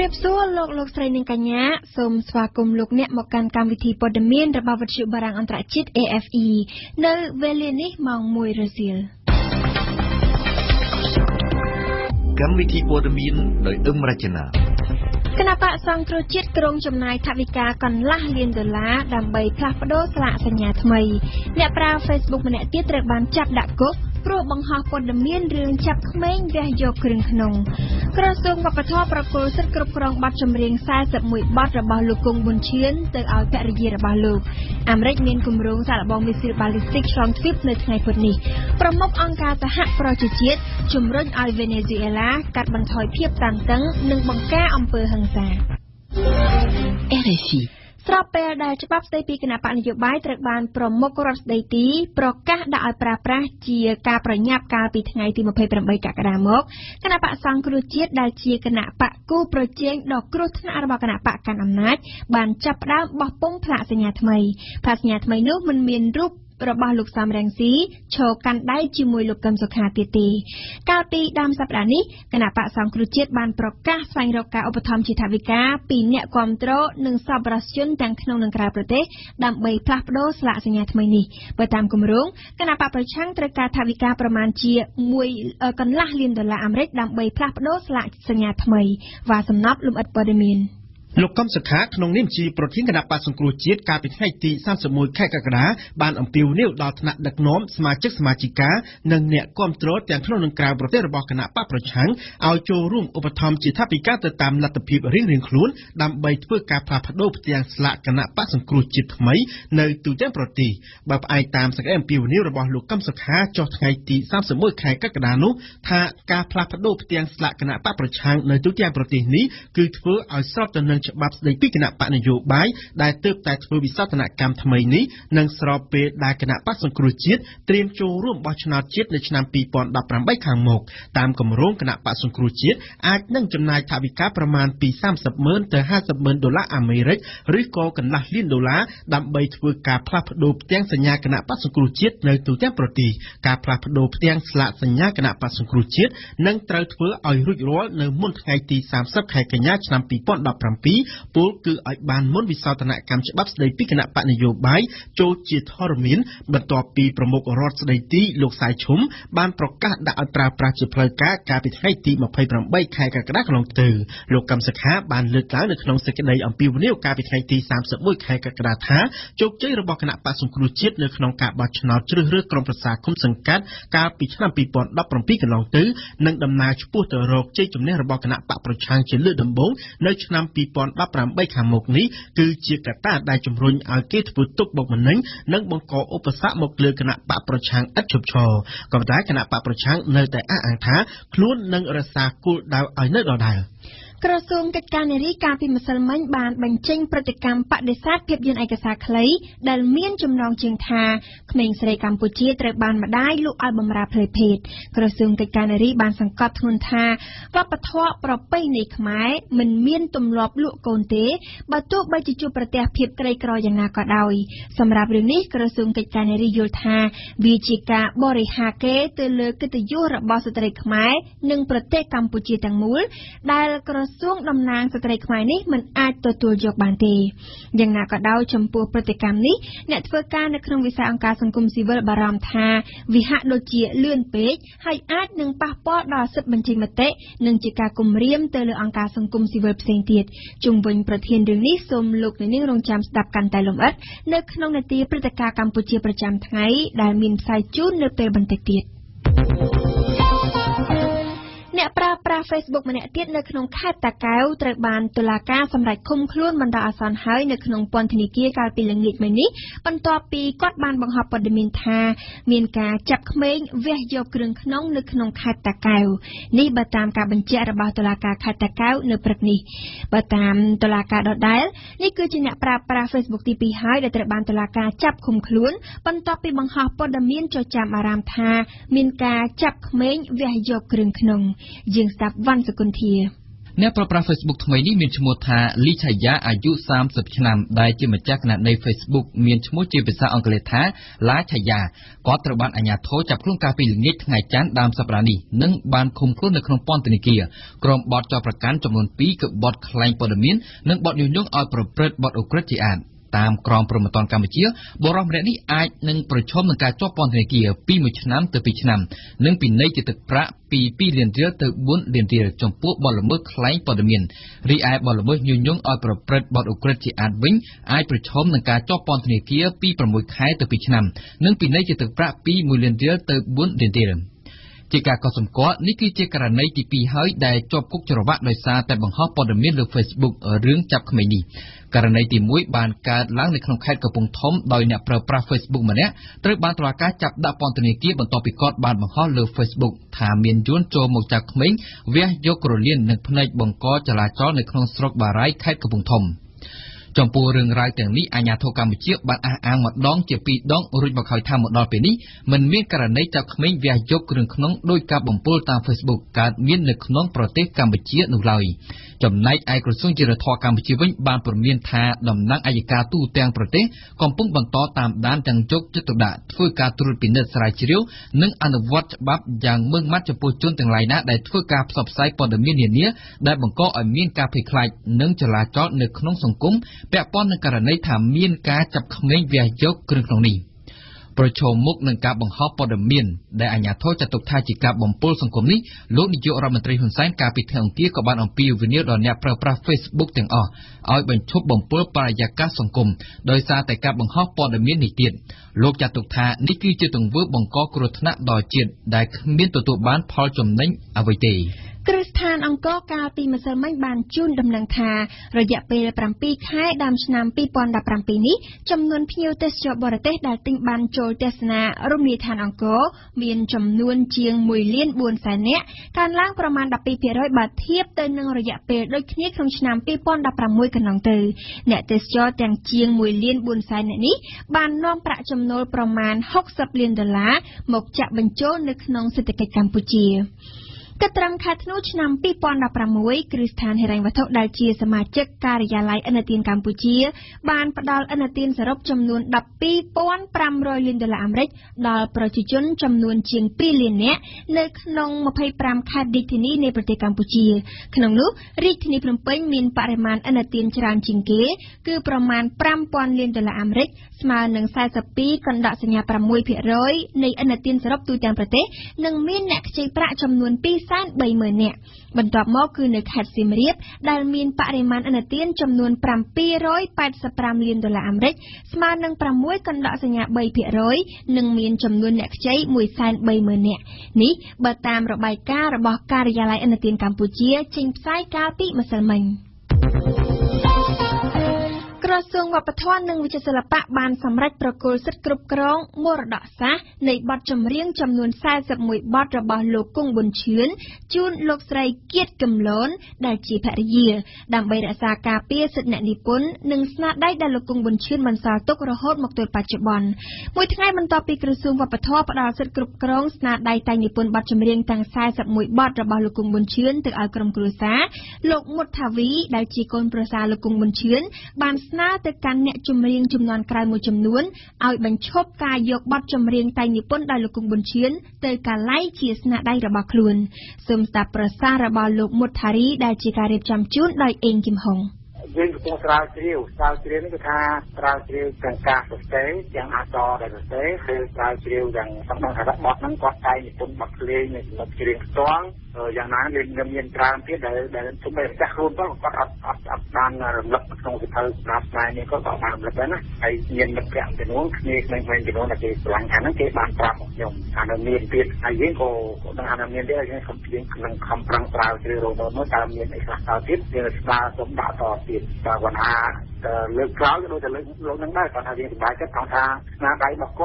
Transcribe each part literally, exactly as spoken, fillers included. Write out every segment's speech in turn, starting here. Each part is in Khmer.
บซัวโลกโลกไซนิงกัญญาสมสวากรมโลกเนี่ยมาการการวิธีปอดเมียนระบาดวัชบารังอันตรจิต เอ เอฟ อี ในเวลานี้มองมวยรัสเซียการวิธีปอดเมียนโดยอึมรัชนาคณะปะสังครุจิตกรงจำนายทวิกากันละเลียนดอลลาร์ดำใบพลาฟโดสละสัญญาทำไมเนี่ยปราเฟซบุ๊กมันเนี่ยตีตระบานจับดักกุโปรบังฮาปอดเมียนเรื่องจับเม้งแวะโยกครึ่งขนมกระทรวงวัฒนธรรมประกอบสักกรบกรองบัตรจำเรียงสายสับมวยบัตรระบาลูกกงบุญเชียนเติร์เอาแพริยระบาลูกอเมริกเมียนกุมรุงสารบองมิสซิลบาลิสติกช่องทวิปในไงพุทนี้ประมุของค์การทหารโปรเจกต์จุมรุ่นไอเวเนซุเอลากัดบรรทอยเพียบตันตั้งหนึ่งบังแก้อำเภอหังษาเอ เอฟ อีสระเปรได้ฉบับสเตปีคณะปนโยบายตระบานประมุขรัฐได้ตีประกาศได้ปราบปรามเจียการประยับการปีทั้งไงที่มาเผยประใบกากระดามกคณะปะสังครุจิตได้เจียคณะปะกู้โปรเจกต์ดอกกรุธนาระบคณะปะการอำนาจบานจับดาวบปงพระสัญญาทำไมพระสัญญาทำไมนู้มันมีรูประบาลูกสามแรงสีโชว์กันได้จิมวยลูกกำสุขาตีตีกาปีดำสัปดาห์นี้คณะปะสังครุจิตบานประกาศใส่รกาอุปธรรมจิตวิกาปีเนี่ยความโตหนึ่งสับรัสยนแต่งขนมหนึ่งกราบประเทศดำใบพลับโดสละสัญญาทำไมนี่ไปตามกุมรุงคณะปะประชังตระกาทวิกาประมาณเจียมวยกันละเลียนดอลลาร์อเมริกดำใบพลับโดสละสัญญาทำไมว่าสำนับลุมอัดปอดมินลูกกำสักขาขนมนิ่มจีโปรตีนคณะปะสังครุจิตการเป็นให้ตีสร้างสมุยแค่กระดาบานอัมพิวนิ้วดาวธนดักน้อมสมาชิกสมาชิกาหนึ่งเนี่ยก้มโตรแต่งขนมหนึ่งกลางประเทศระบอบคณะปะประชังเอาโจรุ่มอุปธรรมจิตทัพิกาตามลัตพิบเรียงเรียงคลุ้นดำใบเพื่อการพาพัดโดเตียงสละคณะปะสังครุจิตไหมในตัวแจ้งโปรตีแบบไอตามสักอัมพิวนิ้วระบอบลูกกำสักขาจอดไงตีสร้างสมุยแค่กระดานุถ้าการพาพัดโดเตียงสละคณะปะประชังในตัวแจ้งโปรตีนี้คือเพื่อเอาสอบจำเนินฉบับในพิคณะปะนโยบายได้เติบแต่ทวิสัฒนกรรมทำไมนี้นังสอบเปได้คณะปะสังครุจิตเตรียมโจร่วมบอชนาจิตในชนามปีปอนดับรำใบขางหมกตามกำรงคณะปะสังครุจิตอาจนั่งจำนายทวิกาประมาณปีสามสิบเมินแต่ห้าสิบเมินดอลลาร์อเมริกหรือก่อกันละล้านดอลลาร์ดำใบทวิกาพลับโดเตียงสัญญาคณะปะสังครุจิตในตัวแจ้งปรตีการพลับโดเตียงสละสัญญาคณะปะสังครุจิตนั่งเตยทวิเอารุ่ยร้อนในมุ่นไงตีสามสิบไข่กันยาชนามปีปอนดับรำปีปูคือไอบานมุ่นวิสาธนกรรมฉบับสเดปิคณะปะนโยบายโจจิตฮอร์มินบรรทอปีประมุขรอดสเดตีโลกสายชุมบานประกาศด่าอัตราปราจิเพลกาการปิดให้ตีมาภัยประใบไข่กระด้างขนมตือโลกกำสขาบานเลือกล้างในขนมสกัดในอัมพิวเนียการปิดให้ตีสามสิบมุ้ยไข่กระดาท้าโจกใจระบบคณะปะสงครุจิตในขนมกาบาชนาเชื่อเรื่องกรมประสาคุมสังกัดการปิดนำปีปอนดับประปีกันลองตื้อนังดำนาชปูเตอร์โรกใจจุ่มในระบบคณะปะประชังเฉลือดำบงในชนำปีปอนดับประใบขามกนี้คือเจียกตาได้จุ่มรุนอาเกตปุตุกบอกมันนั้นนังบังกออุปสรรคหมกเลือคณะปะประชังอัดฉุบชอก็ได้คณะปะประชังในแต่อ้างท้าคล้วนนังรักษากูดาวไอเนอร์ดาวดาวกระทรวงกิจการในริการพิมพ์สลมันบานบัญชีพฤติกรรมปฏิเสธเพียบยืนเอกสารคล้ายดัลเมียนจำลองเชียงทาเขมงสเรกัมพูชีตระบานมาได้ลูกอัลบัมราเพลเพดกระทรวงกิจการในริบานสังกัดทุนทาว่าปะทะประเปในขมายมันเมียนตุ่มลอบลูกโกนเตะบรรทุกใบจิจูประเตียเพียบไกลกรอยอย่างนาก็ได้สำหรับเรื่องนี้กระทรวงกิจการในริโยธาวิจิกาบริหารเกตเตลือกิตยุระบอสตรีขมายหนึ่งประเทศกัมพูชีต่างมูลได้กระทรวงดำนางสตรีขมายนี้มันอาจตัวตัวยกบานเตอย่างนาก็ได้ชมพูพฤติกรรมนี้เนตเพื่อการในครั้งวิสาองค์การสังคมซิวิลบารามทาวิหะโดเจียเลื่อนเป๊กให้อาจหนึ่งปะปอดอสิบบัญชีมาเตะหนึ่งจิกากลมเรียมเตลือองค์การสังคมซิวิลเซนเตียดจุงบนประเทศเรื่องนี้สมลุกในนิ่งรงจำสดับกันแต่ลมอัดในขนมนาทีพฤติการกัมพูชีประจำทั้งได้มีสายจูนในเปรบันเตเตียดเนี่ยปราปราเฟซบุ๊กมันเนี่ยติดในขนมคาตะเกาตระบานตุลาการสำหรับคุมคลุ้นบรรดาอาสาหายในขนมปอนธนิกีการปีหลังนิดใหม่นี้บรรทอปีกอดบานบังคับปดมินทาเมียนกาจับเขมงเวียโยกเรื่องขนมในขนมคาตะเกานี่บัตามการบัญชีระบาตุลาการคาตะเกาในปรกนี้บัตามตุลาการดอดได้นี่คือจีเนี่ยปราปราเฟซบุ๊กที่ปีหายในตระบานตุลาการจับคุมคลุ้นบรรทอปีบังคับปดมินจดจำอารามทาเมียนกาจับเขมงเวียโยกเรื่องขนมยิงสับวันสกุลเทียអ្នកប្រើប្រាស់ Facebook ថ្មីនេះមានឈ្មោះថា លីឆាយ៉ាអាយុសាមសិបឆ្នាំដែលជាម្ចាស់គណនី Facebook មានឈ្មោះជាភាសាអង់គ្លេសថា ឡាឆាយ៉ាគាត់ត្រូវបានអាជ្ញាធរចាប់ខ្លួនកាលពីល្ងាចថ្ងៃច័ន្ទដើមសប្តាហ៍នេះនិងបានឃុំខ្លួននៅក្នុងពន្ធនាគារក្រុមបទចោទប្រកាន់ចំនួនពីរគឺបទក្លែងព័ត៌មាននិងបទញុះញង់ឲ្យប្រព្រឹត្តបទឧក្រិដ្ឋជាអាតតាមក្រមព្រហ្មទណ្ឌកម្ពុជាបុរសម្នាក់នេះអាចនឹងប្រឈមនឹងការជាប់ពន្ធនាគារពីមួយឆ្នាំទៅពីរឆ្នាំនិងពិន័យជាទឹកប្រាក់ពីពីរលានរៀលទៅបួនលានរៀលចំពោះបទល្មើសក្លែងព័ត៌មានរីឯបទល្មើសញុះញង់ឲ្យប្រព្រឹត្តបទឧក្រិដ្ឋជាអាតវិញអាចប្រឈមនឹងការជាប់ពន្ធនាគារពីប្រាំមួយខែទៅពីរឆ្នាំនិងពិន័យជាទឹកប្រាក់ពីមួយលានរៀលទៅបួនលានរៀលជាការកត់សម្គាល់នេះគឺជាករណីទីពីរហើយដែលជាប់គុកច្រវាក់ដោយសារតែបង្ហោះព័ត៌មានលើ Facebook រឿងចាប់ក្មេងនេះករណីទីមួយបានកើតឡើងនៅក្នុងខេត្តកំពង់ធំដោយអ្នកប្រើប្រាស់ Facebook ម្នាក់ត្រូវបានតុលាការចាប់ដាក់ពន្ធនាគារបន្ទាប់ពីគាត់បានបង្ហោះលើ Facebook ថាមានយួនចូលមកចាប់ក្មេងវះយកក្រលៀននិងភ្នែកបង្កចលាចលនៅក្នុងស្រុកបារាយខេត្តកំពង់ធំចំពោះរឿងរ៉ាវទាំងនេះអាជ្ញាធរកម្ពុជាបានអះអាងម្ដងជាពីរដងរួចមកហើយថាមកដល់ពេលនេះមិនមានករណីចាប់ក្មេងវះយកគ្រឿងក្នុងដោយការបំពុលតាម Facebook កើតមាននៅក្នុងប្រទេសកម្ពុជានោះឡើយចំណែកឯក្រសួងយុតិធម៌កម្ពុជាវិញបានព្រមានថាតំណាងអัยការទូទាំងប្រទេសកំពុងបន្តតាមដានទាំងយកចិត្តទុកដាក់ធ្វើការត្រួតពិនិត្យស្រាវជ្រាវនិងអនុវត្តច្បាប់យ៉ាងម៉ឺងម៉ាត់ចំពោះជនទាំងឡាយណាដែលធ្វើការផ្សព្វផ្សាយព័ត៌មាននានាដែលបង្កឲ្យមានការភ័យខ្លាចនិងចលាចលនៅក្នុងសង្គមពាក់ព័ន្ធនឹងករណីថាមានការចាប់ក្មេងវះយកគ្រឿងក្នុងនេះប្រឈមមុខនឹងការបង្ហោះព័ត៌មានដែលអាជ្ញាធរចាត់ទុកថាជាការបំពុលសង្គមនេះលោកនាយករដ្ឋមន្ត្រីហ៊ុនសែនកាលពីថ្ងៃអង្គារក៏បានអំពាវនាវដល់អ្នកប្រើប្រាស់ Facebook ទាំងអស់ឲ្យបញ្ឈប់បំពុលបរិយាកាសសង្គមដោយសារតែការបង្ហោះព័ត៌មាននេះទៀតលោកចាត់ទុកថានេះគឺជាទង្វើបង្កគ្រោះថ្នាក់ដល់ជាតិដែលគ្មានទទួលបានផលចំណេញអ្វីទេគ្រឹះស្ថានអង្គរកាលពីម្សិលមិញបានជូនដំណឹងថារយៈពេលប្រាំពីរខែដើមឆ្នាំពីរពាន់ដប់ប្រាំពីរនេះចំនួនភ្ញៀវទេសចរបរទេសដែលទិញបានចូលទស្សនារមណីយដ្ឋានអង្គរមានចំនួនជាងមួយលានបួនសែននាក់កើនឡើងប្រមាណដប់ពីរភាគរយបើធៀបទៅនឹងរយៈពេលដូចគ្នាក្នុងឆ្នាំពីរពាន់ដប់ប្រាំមួយកន្លងទៅអ្នកទេសចរទាំងជាងមួយលានបួនសែននាក់នេះបាននាំប្រាក់ចំណូលប្រមាណហុកសិបលានដុល្លារមកចាក់បញ្ចូលនៅក្នុងសេដ្ឋកិច្ចកម្ពុជាគិតត្រឹមខែធ្នូឆ្នាំពីរពាន់ដប់ប្រាំមួយគ្រឹះស្ថានហិរញ្ញវត្ថុដែលជាសមាជិកការិយាល័យឥណទានកម្ពុជាបានផ្ដល់ឥណទានសរុបចំនួនដប់ពីរពាន់ប្រាំរយលានដុល្លារអាមេរិកដល់ប្រជាជនចំនួនជាងពីរលាននាក់នៅក្នុងម្ភៃប្រាំខេត្តរាជធានីនៃប្រទេសកម្ពុជាក្នុងនោះរាជធានីភ្នំពេញមានបរិមាណឥណទានច្រើនជាងគេគឺប្រមាណប្រាំពាន់លានដុល្លារអាមេរិកស្មើនឹងសែនសិបពីរកណ្ដកសញ្ញាប្រាំមួយភាគរយនៃឥណទានសរុបទូទាំងប្រទេសនិងមានអ្នកខ្ចីប្រាក់ចំនួនពីរសែនបីម៉ឺននាក់បន្ទាប់មកគឺនៅខេត្តសៀមរាបដែលមានបរិមាណឥណទានចំនួនប្រាំពីររយប៉ែតសិបប្រាំលានដុល្លារអាមេរិកស្មើនឹងប្រាំមួយកណ្ដកសញ្ញាបីភាគរយនិងមានចំនួនអ្នកខ្ចីមួយសែនបីម៉ឺននាក់នេះបើតាមរបាយការណ៍របស់ការិយាល័យឥណទានកម្ពុជាចេញផ្សាយកាលពីម្សិលមិញក្រសួងវប្បធម៌និងវិចិត្រសិល្បៈបានសម្រេចប្រគល់សិទ្ធិគ្រប់គ្រងមរតកសាសន៍នៃបទចម្រៀងចំនួនសែនសិបមួយបទរបស់លោកគង់ប៊ុនឈឿនជូនលោកស្រីគៀតកឹមលនដែលជាភរិយាដើម្បីរក្សាការពារសិទ្ធិអ្នកនិពន្ធនិងស្នាដៃដែលលោកគង់ប៊ុនឈឿនបន្សល់ទុករហូតមកទល់បច្ចុប្បន្នមួយថ្ងៃបន្ទាប់ពីក្រសួងវប្បធម៌ផ្ដល់សិទ្ធិគ្រប់គ្រងស្នាដៃតែងនិពន្ធបទចម្រៀងទាំងសែនសិបមួយបទរបស់លោកគង់ប៊ុនឈឿនទៅឲ្យក្រុមគ្រួសារលោកមុតថាវីដែលជាកូនប្រសារលោកគង់ប៊ុនឈឿនបានស្នើទៅកាន់អ្នកចម្រៀងជំនាន់ក្រោយមួយចំនួនឲ្យបញ្ឈប់ការយកបទចម្រៀងតែងនិពន្ធដោយលោកគង់ប៊ុនឈឿនទៅកាឡៃជាស្នាដៃរបស់ខ្លួនសូមស្ដាប់ប្រសាសន៍របស់លោកមុតថារីដែលជាការរៀបចំជូនដោយអេងគឹមហុងយើងកំពុងស្រាវជ្រាវស្រាវជ្រាវនេះគឺថាស្រាវជ្រាវទាំងការសរសេរទាំងអក្សរដែលសរសេរគឺស្រាវជ្រាវទាំងសំដៅថាបទហ្នឹងគាត់តែងនិពន្ធបទភ្លេងនៃសម្រាប់ច្រៀងផ្ទាល់យ៉ាងណាមានមានច្រើនទៀតដែលដែលជំនួយចាស់ខ្លួនទៅគាត់អត់អត់អត់បានរំលឹកក្នុងវិធីស្ដាប់ស្ដាយនេះគាត់ក៏បានរំលឹកដែរណាហើយមានមិត្តភក្តិចំនួនគ្នាក្មេងៗចំនួនដែលគេស្រឡាញ់ខាងហ្នឹងគេបានប្រាប់មកខ្ញុំថានៅមានទៀតហើយយើងក៏ដឹងថាមានទៀតយើងខំព្រៀងក្នុងខំប្រឹងស្រាវជ្រាវរហូតមកតើមានអីខ្លះតទៀតយើងស្ដារសូមដាក់តទៀតតើគាត់ថាលើកក្រោយក៏ដូចតែលើកលោកនឹងដែរគាត់ថាយើងសប្បាយចិត្តគាត់ថាស្នាដៃរបស់គាត់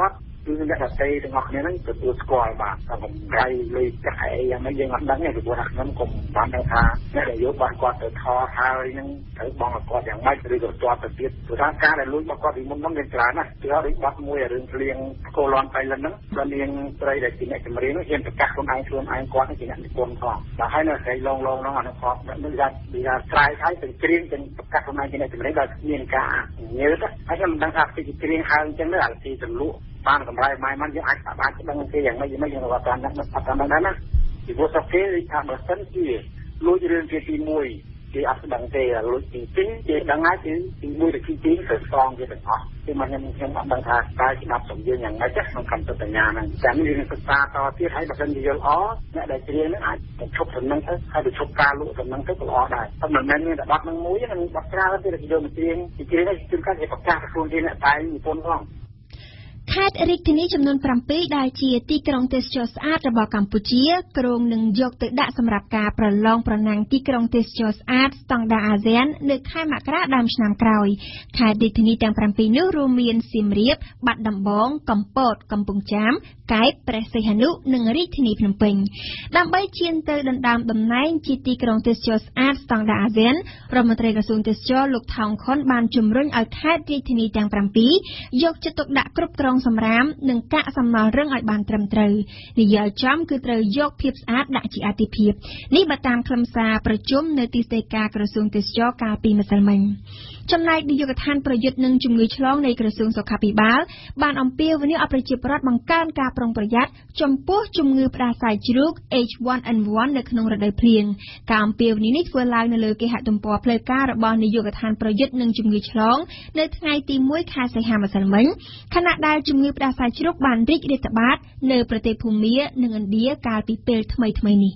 គឺអ្នកដទៃទាំងអស់គ្នាហ្នឹងទទួលស្គាល់បាទតែកម្រៃលុយចាក់អីយ៉ាងម៉េចយើងអត់ដឹងទេពីព្រោះថាខ្ញុំក៏បានដឹងថាអ្នកនយោបាយគាត់ទៅថតហើយហ្នឹងត្រូវបងគាត់យ៉ាងម៉េចឬក៏ទាត់ទៅទៀតព្រោះថាការដែលលួចរបស់គាត់ពីមុនហ្នឹងមានច្រើនណាស់គឺដូចបាត់មួយរឿងភ្លៀងកូលនបៃលិនហ្នឹងដល់នាងស្រីដែលជាអ្នកចម្រៀងនោះហ៊ានប្រកាសខ្លួនឯងខ្លួនឯងគាត់ជាអ្នកនិពន្ធផងបាទហើយនៅស្រីឡងឡងហ្នឹងអានោះគាត់នឹងថាពីថាស្រ័យហើយទៅច្រៀងទាំងប្រកាសខ្លួនឯងជាអ្នកចម្រៀងដោយមានការញើសហើយខ្ញុំមិនដឹងថាពីច្រៀងហើយអញ្ចឹងទៅអាទីទលក់បានកម្រៃម៉ៃមិនយើងអាចអាចដឹងគេយ៉ាងម៉េចយ៉ាងម៉េចយើងក៏តាមដាក់អត់តាមដឹងដែរណាពីព្រោះសគេថាបើសិនជាលួចរឿងជាទីមួយគេអត់ដឹងទេលួចទីពីរគេដឹងហើយគឺទីមួយទៅទីពីរទៅស្ទងគេទាំងអស់គឺមកខ្ញុំខ្ញុំអត់ដឹងថាតើច្បាប់សំយើងយ៉ាងម៉េចក្នុងកម្មសិទ្ធិបញ្ញាហ្នឹងចាំយើងនឹងសិក្សាតទៀតហើយបើសិនជាយល់អអ្នកដែលច្រៀងហ្នឹងអាចទៅឈប់សំណឹងទៅហើយទៅឈប់ការលក់សំណឹងទៅក៏ល្អដែរតែមិនមែនមានតែបាត់នឹងមួយហ្នឹងបាត់ច្រើនទេគេយកមកច្រៀងច្រៀងហើយគឺការគេប្រកាសខ្លួនគេអ្នកតែនិពន្ធផងខេត្តរាជធានីចំនួនប្រាំពីរដែលជាទីក្រុងទេសចរស្អាតរបស់កម្ពុជាគ្រោងនឹងយកទៅដាក់សម្រាប់ការប្រឡងប្រណាំងទីក្រុងទេសចរស្អាតស្តង់ដារអាស៊ាននៅខែមករាដើមឆ្នាំក្រោយខេត្តរាជធានីទាំងប្រាំពីរនោះរួមមានសៀមរាបបាត់ដំបងកំពតកំពង់ចាមកែបព្រះសីហនុនិងរាជធានីភ្នំពេញដើម្បីឈានទៅដណ្ដើមតំណែងជាទីក្រុងទេសចរស្អាតស្តង់ដារអាស៊ានរដ្ឋមន្ត្រីក្រសួងទេសចរលោកថោងខុនបានជំរុញឲ្យខេត្តរាជធានីទាំងប្រាំពីរយកចិត្តទុកដាក់គ្រប់គ្រងសម្រាមនិងកាកសំណល់រឹងឲ្យបានត្រឹមត្រូវនិយាយចំគឺត្រូវយកភាពស្អាតដាក់ជាអាទិភាពនេះបើតាមខ្លឹមសារប្រជុំនៅទីស្តីការក្រសួងទេសចរកាលពីម្សិលមិញចំណែកនាយកដ្ឋានប្រយុទ្ធនឹងជំងឺឆ្លងនៃក្រសួងសុខាភិបាលបានអំពាវនាវឲ្យប្រជាពលរដ្ឋបង្កើនការប្រុងប្រយ័ត្នចំពោះជំងឺផ្ដាសាយជ្រូក H one N one នៅក្នុងរដូវភ្លៀងការអំពាវនាវនេះធ្វើឡើងនៅលើគេហទំព័រផ្លូវការរបស់នាយកដ្ឋានប្រយុទ្ធនឹងជំងឺឆ្លងនៅថ្ងៃទីមួយខែសីហាម្សិលមិញខណៈដែលជំងឺផ្ដាសាយជ្រូកបានរីករាលដាលនៅប្រទេសភូមានិងឥណ្ឌាកាលពីពេលថ្មីៗនេះ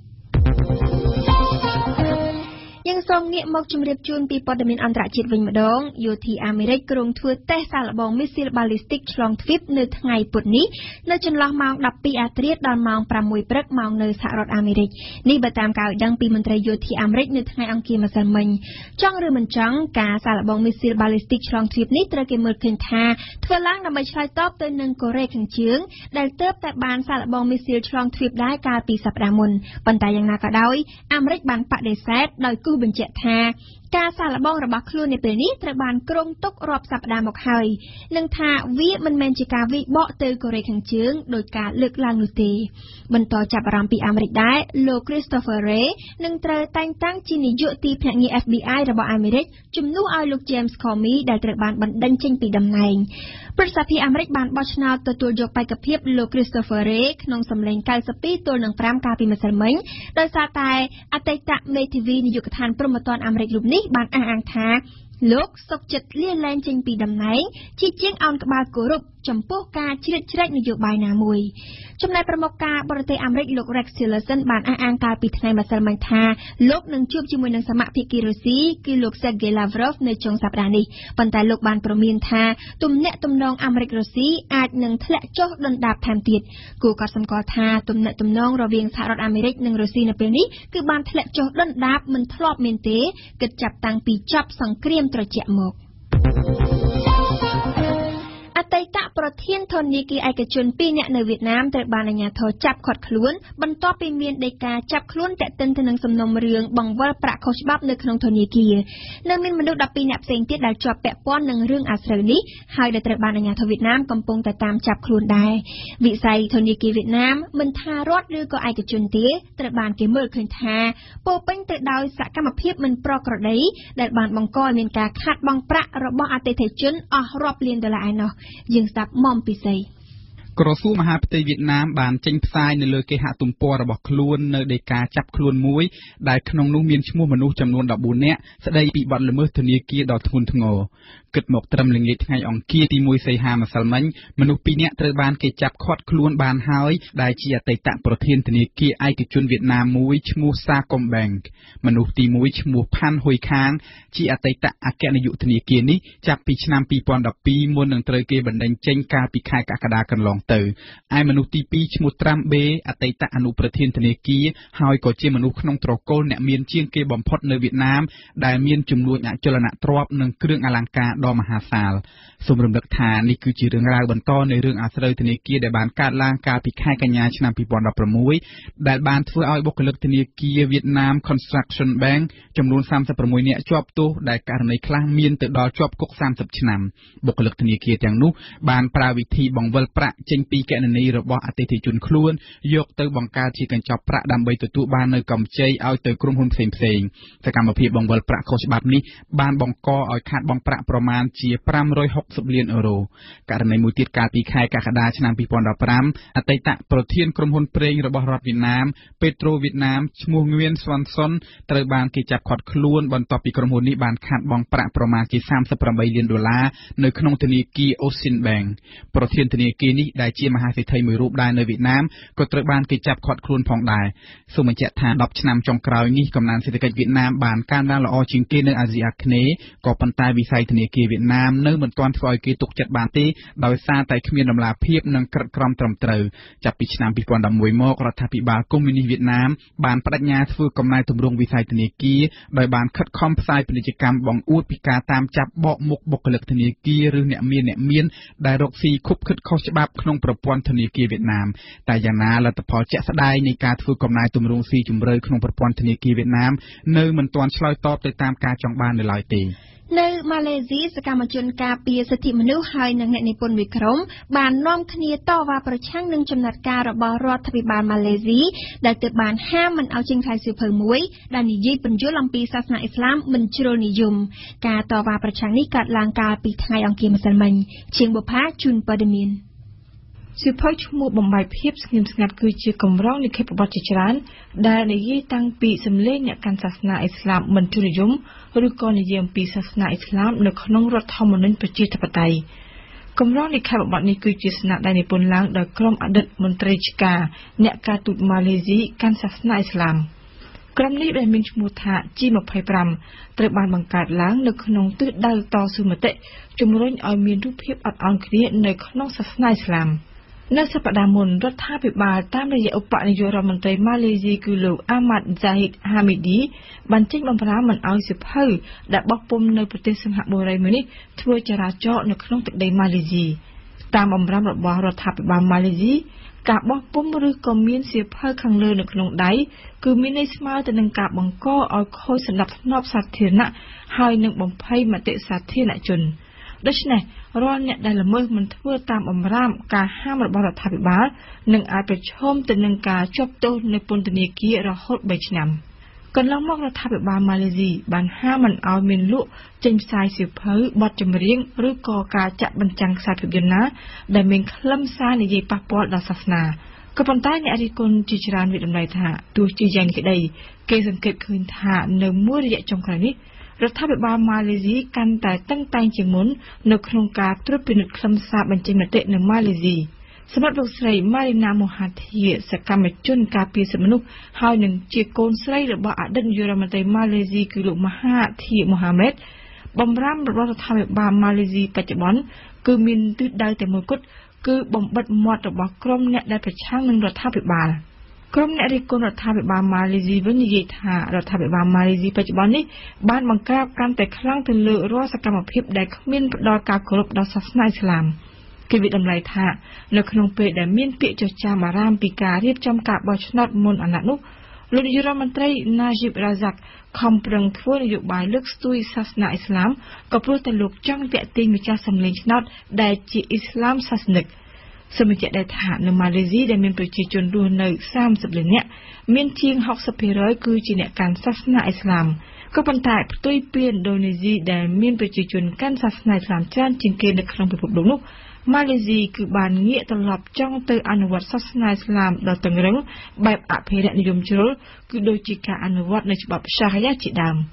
យើងសូមងាកមកជម្រាបជូនពីព័ត៌មានអន្តរជាតិវិញម្ដងយោធាអាមេរិកក្រុងធ្វើតេស្តសាកល្បងមីស៊ីលបាល់លីស្ទិកឆ្លងទ្វីបនៅថ្ងៃពុធនេះនៅចន្លោះម៉ោងដប់ពីរអាធ្រាត្រដល់ម៉ោងប្រាំមួយព្រឹកម៉ោងនៅសហរដ្ឋអាមេរិកនេះបើតាមការឲ្យដឹងពីមន្ត្រីយោធាអាមេរិកនៅថ្ងៃអង្គារម្សិលមិញចង់ឬមិនចង់ការសាកល្បងមីស៊ីលបាល់លីស្ទិកឆ្លងទ្វីបនេះត្រូវគេមើលឃើញថាធ្វើឡើងដើម្បីឆ្លើយតបទៅនឹងកូរ៉េខាងជើងដែលទើបតែបានសាកល្បងមីស៊ីលឆ្លងទ្វីបដែរកាលពីសប្តាហ៍មុនប៉ុន្តែយ៉ាងណាក៏ដោយអាមេរិកបានបដិសេធដោយគូសបញ្ជាក់ថាការសាកល្បងរបស់ខ្លួននៅពេលនេះត្រូវបានគ្រោងទុករាប់សប្តាហ៍មកហើយនិងថាវាមិនមែនជាការវិបកទៅកូរ៉េខាងជើងដោយការលើកឡើងនោះទេបន្តចាប់អារម្មណ៍ពីអាមេរិកដែរលោក Christopher Wray នឹងត្រូវតែងតាំងជានាយកទីភ្នាក់ងារ F B I របស់អាមេរិកជំនួសឲ្យលោក James Comey ដែលត្រូវបានបណ្តេញចេញពីតំណែងប្រសិទ្ធភាពអាមេរិកបានបោះឆ្នោតទទួលយកបេក្ខភាពលោក Christopher Wray ក្នុងសម្លេងកៅសិបពីរទល់នឹងប្រាំកាលពីម្សិលមិញដោយសារតែអតីតមេធាវីនាយកដ្ឋានព្រហ្មទណ្ឌអាមេរិករូបនេះបានអះអាងថាលោកសុកចិត្តលាលែងចេញពីតំណែងជាជាងអោនក្បាលគោរពចំពោះការជ្រៀតជ្រែកនយោបាយណាមួយចំណែកប្រមុខការបរទេសអាមេរិកលោក Rex Tillerson បានអះអាងកាលពីថ្ងៃម្សិលមិញថាលោកនឹងជួបជាមួយនឹងសមាភិកីរុស្ស៊ីគឺលោក Sergey Lavrov នៅចុងសប្តាហ៍នេះប៉ុន្តែលោកបានប្រមានថាទំនាក់ទំនងអាមេរិករុស្ស៊ីអាចនឹងធ្លាក់ចុះដុនដាបថែមទៀតគូក៏សម្គាល់ថាទំនាក់ទំនងរវាងសហរដ្ឋអាមេរិកនិងរុស្ស៊ីនៅពេលនេះគឺបានធ្លាក់ចុះដុនដាបមិនធ្លាប់មានទេគិតចាប់តាំងពីចប់សង្គ្រាមត្រជាក់មកអតីតប្រធានធនាគារឯកជនពីរនាក់នៅវៀតណាមត្រូវបានអាជ្ញាធរចាប់ឃាត់ខ្លួនបន្ទាប់ពីមានដីកាចាប់ខ្លួនទាក់ទិនទៅនឹងសំណុំរឿងបង្វិលប្រាក់ខុសច្បាប់នៅក្នុងធនាគារនៅមានមនុស្សដប់ពីរនាក់ផ្សេងទៀតដែលជាប់ពាក់ព័ន្ធនឹងរឿងអាស្រូវនេះហើយដែលត្រូវបានអាជ្ញាធរវៀតណាមកំពុងតែតាមចាប់ខ្លួនដែរវិស័យធនាគារវៀតណាមមិនថារដ្ឋឬក៏ឯកជនទេត្រូវបានគេមើលឃើញថាពោពេញទៅដោយសកម្មភាពមិនប្រក្រតីដែលបានបង្កឲ្យមានការខាតបង់ប្រាក់របស់អតិថិជនអស់រាប់លានដុល្លារឯណោះយើងស្ដាប់មុំពិសេសក្រសួងមហាផ្ទៃវៀតណាមបានចេញផ្សាយនៅលើគេហទំព័ររបស់ខ្លួននៅដីកាចាប់ខ្លួនមួយដែលក្នុងនោះមានឈ្មោះមនុស្សចំនួនដប់បួននាក់ស្ដីពីបទល្មើសធនាគារដ៏ធ្ងន់ធ្ងរគិតមកត្រឹមល្ងាចថ្ងៃអង្គារទីមួយសីហាម្សិលមិញមនុស្សពីរនាក់ត្រូវបានគេចាប់ឃាត់ខ្លួនបានហើយដែលជាអតីតប្រធានធនាគារឯកជនវៀតណាមមួយឈ្មោះ Sacombank មនុស្សទីមួយឈ្មោះ Phan Huy Khang ជាអតីតអគ្គនាយកធនាគារនេះចាប់ពីឆ្នាំពីរពាន់ដប់ពីរមុននឹងត្រូវគេបណ្តេញចេញកាលពីខែកក្កដាកន្លងទៅឯមនុស្សទីពីរឈ្មោះ Tram B អតីតអនុប្រធានធនាគារហើយក៏ជាមនុស្សក្នុងត្រកូលអ្នកមានជាងគេបំផុតនៅវៀតណាមដែលមានចំនួនអចលនទ្រព្យនិងគ្រឿងអលង្ការដ៏មហាសាលសូមរំលឹកថានេះគឺជារឿងរ៉ាវបន្តនៃរឿងអាស្រូវធនាគារដែលបានកើតឡើងកាលពីខែកញ្ញាឆ្នាំពីរពាន់ដប់ប្រាំមួយដែលបានធ្វើឲ្យបុគ្គលិកធនាគារ Vietnam Construction Bank ចំនួនសាមសិបប្រាំមួយនាក់ជាប់ទោសដែលករណីខ្លះមានទៅដល់ជាប់គុកសាមសិបឆ្នាំបុគ្គលិកធនាគារទាំងនោះបានប្រើវិធីបង្វិលប្រាក់ចេញពីគណនីរបស់អតិថិជនខ្លួនយកទៅបង្កើតជាកញ្ចប់ប្រាក់ដើម្បីទទួលបាននៅកម្ចីឲ្យទៅក្រុមហ៊ុនផ្សេងៗសកម្មភាពបង្វិលប្រាក់ខុសច្បាប់នេះបានបង្កឲ្យខាតបង់ប្រាក់ប្រមាណជាប្រាំរយហុកសិបលានអឺរ៉ូករណីមួយទៀតកាលពីខែកក្កដាឆ្នាំពីរពាន់ដប់ប្រាំអតីតប្រធានក្រុមហ៊ុនប្រេងរបស់រដ្ឋវៀតណាម Petro Vietnam ឈ្មោះ Nguyen Xuan Son ត្រូវបានគេចាប់ឃាត់ខ្លួនបន្ទាប់ពីក្រុមហ៊ុននេះបានខាតបង់ប្រាក់ប្រមាណជាសាមសិបប្រាំបីលានដុល្លារនៅក្នុងធនាគារ Ocean Bank ប្រធានធនាគារនេះដែលជាមហាសេដ្ឋីមួយរូបដែរនៅវៀតណាមក៏ត្រូវបានគេចាប់ឃាត់ខ្លួនផងដែរសូមបញ្ជាក់ថាដប់ឆ្នាំចុងក្រោយនេះកំណើនសេដ្ឋកិច្ចវៀតណាមបានកើនឡើងល្អជាងគេនៅអាស៊ីអាគ្នេយ៍ក៏ប៉ុន្តែវិស័យធនាគារវៀតណាមនៅមិនទាន់ធ្វើឲ្យគេទុកចិត្តបានទេដោយសារតែគ្មានដំណាភាពនិងក្រិតក្រមត្រឹមត្រូវចាប់ពីឆ្នាំពីរពាន់ដប់មួយមករដ្ឋាភិបាលកុម្មុយនីសវៀតណាមបានបដិញ្ញាធ្វើកំណែទម្រង់វិស័យធនាគារដោយបានខិតខំផ្សាយពាណិជ្ជកម្មបង្អួតពីការតាមចាប់បកមុខបុគ្គលិកធនាគារឬអ្នកមានអ្នកមានដែលរកស៊ីខុបខិតខុសច្បាប់ក្នុងប្រព័ន្ធធនាគារវៀតណាមតែយ៉ាងណាលទ្ធផលជាក់ស្ដែងនៃការធ្វើកំណែទម្រង់ស៊ីជម្រៅក្នុងប្រព័ន្ធធនាគារវៀតណាមនៅមិនទាន់ឆ្លើយតបទៅតាមការចង់បាននៅឡើយទេនៅម៉ាឡេស៊ីសកម្មជនការពារសិទ្ធិមនុស្សហើយនិងអ្នកនិពន្ធមួយក្រុមបាននាំគ្នាតវ៉ាប្រឆាំងនឹងចំណាត់ការរបស់រដ្ឋាភិបាលម៉ាឡេស៊ីដែលទើបបានហាមមិនឲ្យចេញផ្សាយសៀវភៅមួយដែលនិយាយពន្យល់អំពីសាសនាអ៊ីស្លាមមិនជ្រុលនិយមការតវ៉ាប្រឆាំងនេះកើតឡើងកាលពីថ្ងៃអង្គារម្សិលមិញជាងបុប្ផាជូនព័ត៌មានសៀវភៅឈ្មោះបំបីភាពស្ងៀមស្ងាត់គឺជាកម្រងលិខិតប្រវត្តិជាច្រើនដែលនិយាយតាំងពីសម្លេងអ្នកកាន់សាសនាអ៊ីស្លាមមិនជ្រុលនិយមឬក៏និយាយអំពីសាសនាអ៊ីស្លាមនៅក្នុងរដ្ឋធម្មនុញ្ញប្រជាធិបតេយ្យកម្រងលិខិតបទនេះគឺជាស្នាដៃនិពន្ធឡើងដោយក្រុមអតីតមន្ត្រីឆ្ការអ្នកការទូតម៉ាឡេស៊ីកាន់សាសនាអ៊ីស្លាមក្រុមនេះដែលមានឈ្មោះថា G ยี่สิบห้า ត្រូវបានបង្កើតឡើងនៅក្នុងទិសដៅតស៊ូមតិជំរុញឲ្យមានរូបភាពអត់ឱនគ្នានៅក្នុងសាសនាអ៊ីស្លាមនៅសប្តាហ៍មុនរដ្ឋាភិបាលតាមរយៈឧបនាយករដ្ឋមន្ត្រីម៉ាឡេស៊ីគឺលោក Ahmad Zahid Hamidi បានចេញបំរាមមិនឲ្យសៀវភៅដែលបោះពុម្ពនៅប្រទេសសិង្ហបុរីមួយនេះធ្វើចរាចរណ៍នៅក្នុងទឹកដីម៉ាឡេស៊ីតាមបំរាមរបស់រដ្ឋាភិបាលម៉ាឡេស៊ីការបោះពុម្ពឬក៏មានសៀវភៅខាងលើនៅក្នុងដៃគឺមានន័យស្មើទៅនឹងការបង្កឲ្យខូចសណ្ដាប់ធ្នាប់សាធារណៈហើយនឹងបំភ័យមតិសាធារណជនដូច្នេះរាល់អ្នកដែលល្មើសមិនធ្វើតាមបំរាមការហាមរបស់រដ្ឋាភិបាលនឹងអាចប្រឈមទៅនឹងការជាប់ទោសនៅពន្ធនាគាររហូតបីឆ្នាំកន្លងមករដ្ឋាភិបាលម៉ាឡេស៊ីបានហាមមិនឲ្យមានលក់ចេញផ្សាយសៀវភៅបទចម្រៀងឬក៏ការចាក់បញ្ចាំងខ្សែភាពយន្តណាដែលមានខ្លឹមសារនិយាយប៉ះពាល់ដល់សាសនាក៏ប៉ុន្តែអ្នករិះគន់ជាច្រើនវិតម្លៃថាទោះជាយ៉ាងនេះក្តីគេសង្កេតឃើញថានៅមួយរយៈចុងក្រោយនេះរដ្ឋាភិបាលម៉ាឡេស៊ីកាន់តែតឹងតែងជាងមុននៅក្នុងការត្រួតពិនិត្យខ្លឹមសារបញ្ចេញមតិនៅម៉ាឡេស៊ីសម្រាប់លោកស្រី Marina Mohathir សកម្មជនការពារសិទ្ធិមនុស្សហើយនឹងជាកូនស្រីរបស់អតីតនាយករដ្ឋមន្ត្រីម៉ាឡេស៊ីគឺលោក Mahathir Mohamad បំរាមរបស់រដ្ឋាភិបាលម៉ាឡេស៊ីបច្ចុប្បន្នគឺមានទិសដៅតែមួយគត់គឺបំបិទមាត់របស់ក្រុមអ្នកដែលប្រឆាំងនឹងរដ្ឋាភិបាលក្រុមអ្នករិះគន់រដ្ឋាភិបាលម៉ាឡេស៊ីវិញនិយាយថារដ្ឋាភិបាលម៉ាឡេស៊ីបច្ចុប្បន្ននេះបានបង្ក្រាបកាន់តែខ្លាំងទៅលើរាល់សកម្មភាពដែលគ្មានផ្ដល់ការគោរពដល់សាសនាអ៊ីស្លាមគេវិតម្លៃថានៅក្នុងពេលដែលមានពាក្យចចាមអារាមពីការរៀបចំការបោះឆ្នោតមុនអាណត្តិនោះលោកនាយរដ្ឋមន្ត្រី Najib Razak ខំប្រឹងធ្វើនយោបាយលើកស្ទួយសាសនាអ៊ីស្លាមក៏ព្រោះតែលោកចង់ទាក់ទាញម្ចាស់សម្លេងឆ្នោតដែលជាអ៊ីស្លាមសាសនិកសមាជិកដែលថានៅម៉ាឡេស៊ីដែលមានប្រជាជនរស់នៅសាមសិបលាននាក់មានជាងហុកសិបភាគរយគឺជាអ្នកកាន់សាសនាអ៊ីស្លាមក៏ប៉ុន្តែផ្ទុយពីឥណ្ឌូនេស៊ីដែលមានប្រជាជនកាន់សាសនាអ៊ីស្លាមច្រើនជាងគេនៅក្នុងពិភពលោកនោះម៉ាឡេស៊ីគឺបានងាកត្រឡប់ចង់ទៅអនុវត្តសាសនាអ៊ីស្លាមដ៏តឹងរ៉ឹងបែបអភិរក្សនិយមជ្រុលគឺដូចជាការអនុវត្តនៅច្បាប់សារីយ៉ាជាដើម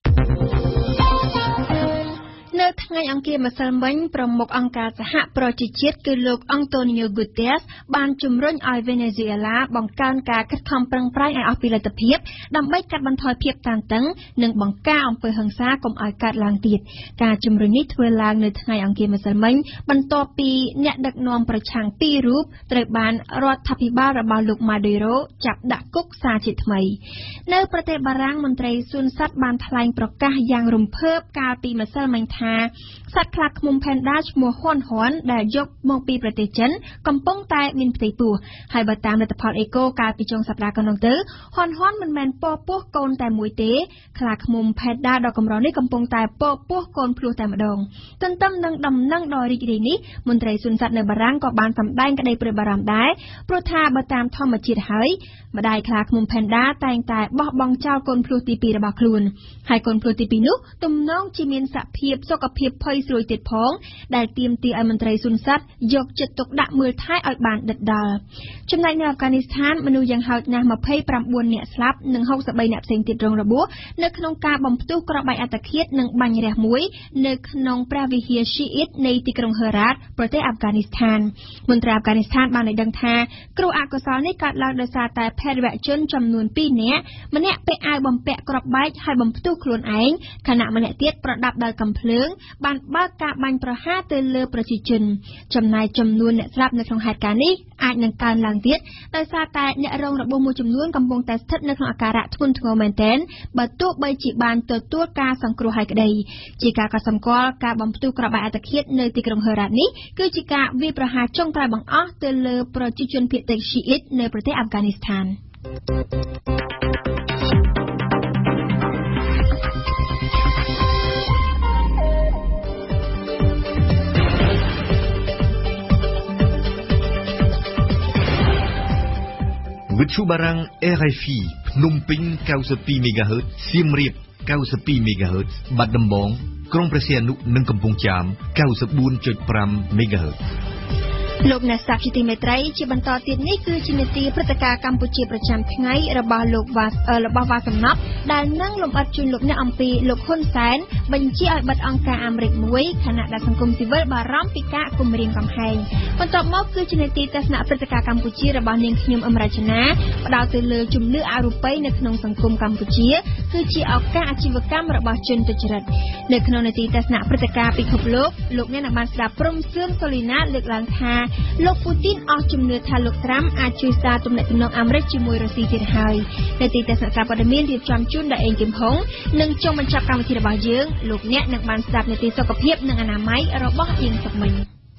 នៅថ្ងៃអង្គារម្សិលមិញប្រមុខអង្គការសហប្រជាជាតិគឺលោកអង់តូនីញ៉ូ ហ្គូតេសបានជំរុញឲ្យវេណេស៊ុយអេឡាបង្កើនការខិតខំប្រឹងប្រែងឲ្យអស់ពីលទ្ធភាពដើម្បីកាត់បន្ថយភាពតានតឹងនិងបង្ការអំពើហិង្សាកុំឲ្យកើតឡើងទៀតការជំរុញនេះធ្វើឡើងនៅថ្ងៃអង្គារម្សិលមិញបន្ទាប់ពីអ្នកដឹកនាំប្រឆាំងពីររូបត្រូវបានរដ្ឋាភិបាលរបស់លោកម៉ាឌេរ៉ូចាប់ដាក់គុកសារជាថ្មីនៅប្រទេសបារាំងមន្ត្រីសួនសត្វបានថ្លែងប្រកាសយ៉ាងរំភើបកាលពីម្សិលមិញថាសត្វខ្លាឃ្មុំ Panda ឈ្មោះហ៊ុនហ៊ុនដែលយកមកពីប្រទេសចិនកំពុងតែមានផ្ទៃពោះហើយបើតាមលទ្ធផលអេកូកាលពីចុងសប្តាហ៍កន្លងទៅហ៊ុនហ៊ុនមិនមែនពពោះកូនតែមួយទេខ្លាឃ្មុំ Panda ដ៏កម្រនេះកំពុងតែពពោះកូនភ្លោះតែម្ដងទន្ទឹមនឹងដំណឹងដ៏រីករាយនេះមន្ត្រីសួនសត្វនៅបារាំងក៏បានសម្ដែងក្តីព្រួយបារម្ភដែរព្រោះថាបើតាមធម្មជាតិហើយម្ដាយខ្លាឃ្មុំ Panda តែងតែបោះបង់ចោលកូនភ្លោះទីពីររបស់ខ្លួនហើយកូនភ្លោះទីពីរនោះទំនងជាមានសភាពសុខភាពភ័យស្រួយទៀតផងដែលទាមទារឲ្យមន្ត្រីសួនសត្វយកចិត្តទុកដាក់មើលថែឲ្យបានដិតដល់ចំណែកនៅអាហ្វហ្គានីស្ថានមនុស្សយ៉ាងហោចណាស់ម្ភៃប្រាំបួននាក់ស្លាប់និងហុកសិបបីនាក់ផ្សេងទៀតរងរបួសនៅក្នុងការបំផ្ទុះគ្រាប់បែកអត្តឃាតនិងបាញ់រះមួយនៅក្នុងព្រះវិហារ Shiite នៃទីក្រុង Herat ប្រទេសអាហ្វហ្គានីស្ថានមន្ត្រីអាហ្វហ្គានីស្ថានបានឲ្យដឹងថាគ្រោះអកុសលនេះកើតឡើងដោយសារតែភេរវជនចំនួនពីរនាក់ម្នាក់ពាក់អាវបំពាក់គ្រាប់បែកហើយបំផ្ទុះខ្លួនឯងខណៈម្នាក់ទៀតប្រដាប់ដោយកាំភ្លើងបានបើកការបាញ់ប្រហារទៅលើប្រជាជនចំណែកចំនួនអ្នកស្លាប់នៅក្នុងហេតុការណ៍នេះអាចនឹងកើនឡើងទៀតដោយសារតែអ្នករងរបួសមួយចំនួនកំពុងតែស្ថិតនៅក្នុងអាការៈធ្ងន់ធ្ងរមែនទែនបើទោះបីជាបានទទួលការសង្គ្រោះហើយក្តីជាការកត់សម្គាល់ការបំផ្ទុះគ្រាប់បែកអត្តឃាតនៅទីក្រុង Herat នេះគឺជាការវាយប្រហារចុងក្រោយបង្អស់ទៅលើប្រជាជនភាគតិច Shiite នៅប្រទេសអាហ្វហ្គានីស្ថានវិទ្យុបារាំង R F I ភ្នំពេញ កៅសិបពីរ មេហ្គាហឺត សៀមរាប កៅសិបពីរ មេហ្គាហឺត បាត់ដំបង ក្រុងព្រះសីហនុ និងកំពង់ចាម កៅសិបបួនចុចប្រាំ មេហ្គាហឺតលោកអ្នកស្ដាប់ជាទីមេត្រីជាបន្តទៀតនេះគឺជានីតិព្រឹត្តិការណ៍កម្ពុជាប្រចាំថ្ងៃរបស់លោកវ៉ាសរបស់វ៉ាសំណប់ដែលនឹងលំអិតជូនលោកអ្នកអំពីលោកហ៊ុនសែនបញ្ជាឲ្យបិទអង្គការអាមេរិកមួយខណៈដែលសង្គមស៊ីវិលបារម្ភពីការគំរាមកំហែងបន្ទាប់មកគឺជានីតិទស្សនៈព្រឹត្តិការណ៍កម្ពុជារបស់នាងខ្ញុំអមរជនាផ្ដោតទៅលើជំនឿអរូបីនៅក្នុងសង្គមកម្ពុជាគឺជាឱកាសអាជីវកម្មរបស់ជនទុច្ចរិតនៅក្នុងនីតិទស្សនៈព្រឹត្តិការណ៍ពិភពលោកលោកអ្នកនឹងបានស្ដាប់ព្រំសឿនសូលីណាលើកឡើងថាលោកពូទីនអស់ជំនឿថាលោកត្រាំអាចជួយសារទំនាក់ទំនងអាមេរិកជាមួយរុស្ស៊ីទៀតហើយនៅទីទស្សនៈព័ត៌មានរៀបចំជូនដោយអេងគឹមហុងនិងចុងបញ្ចប់កម្មវិធីរបស់យើងលោកអ្នកនឹងបានស្ដាប់នីតិសុខភាពនិងអនាម័យរបស់អៀងសុកមិញ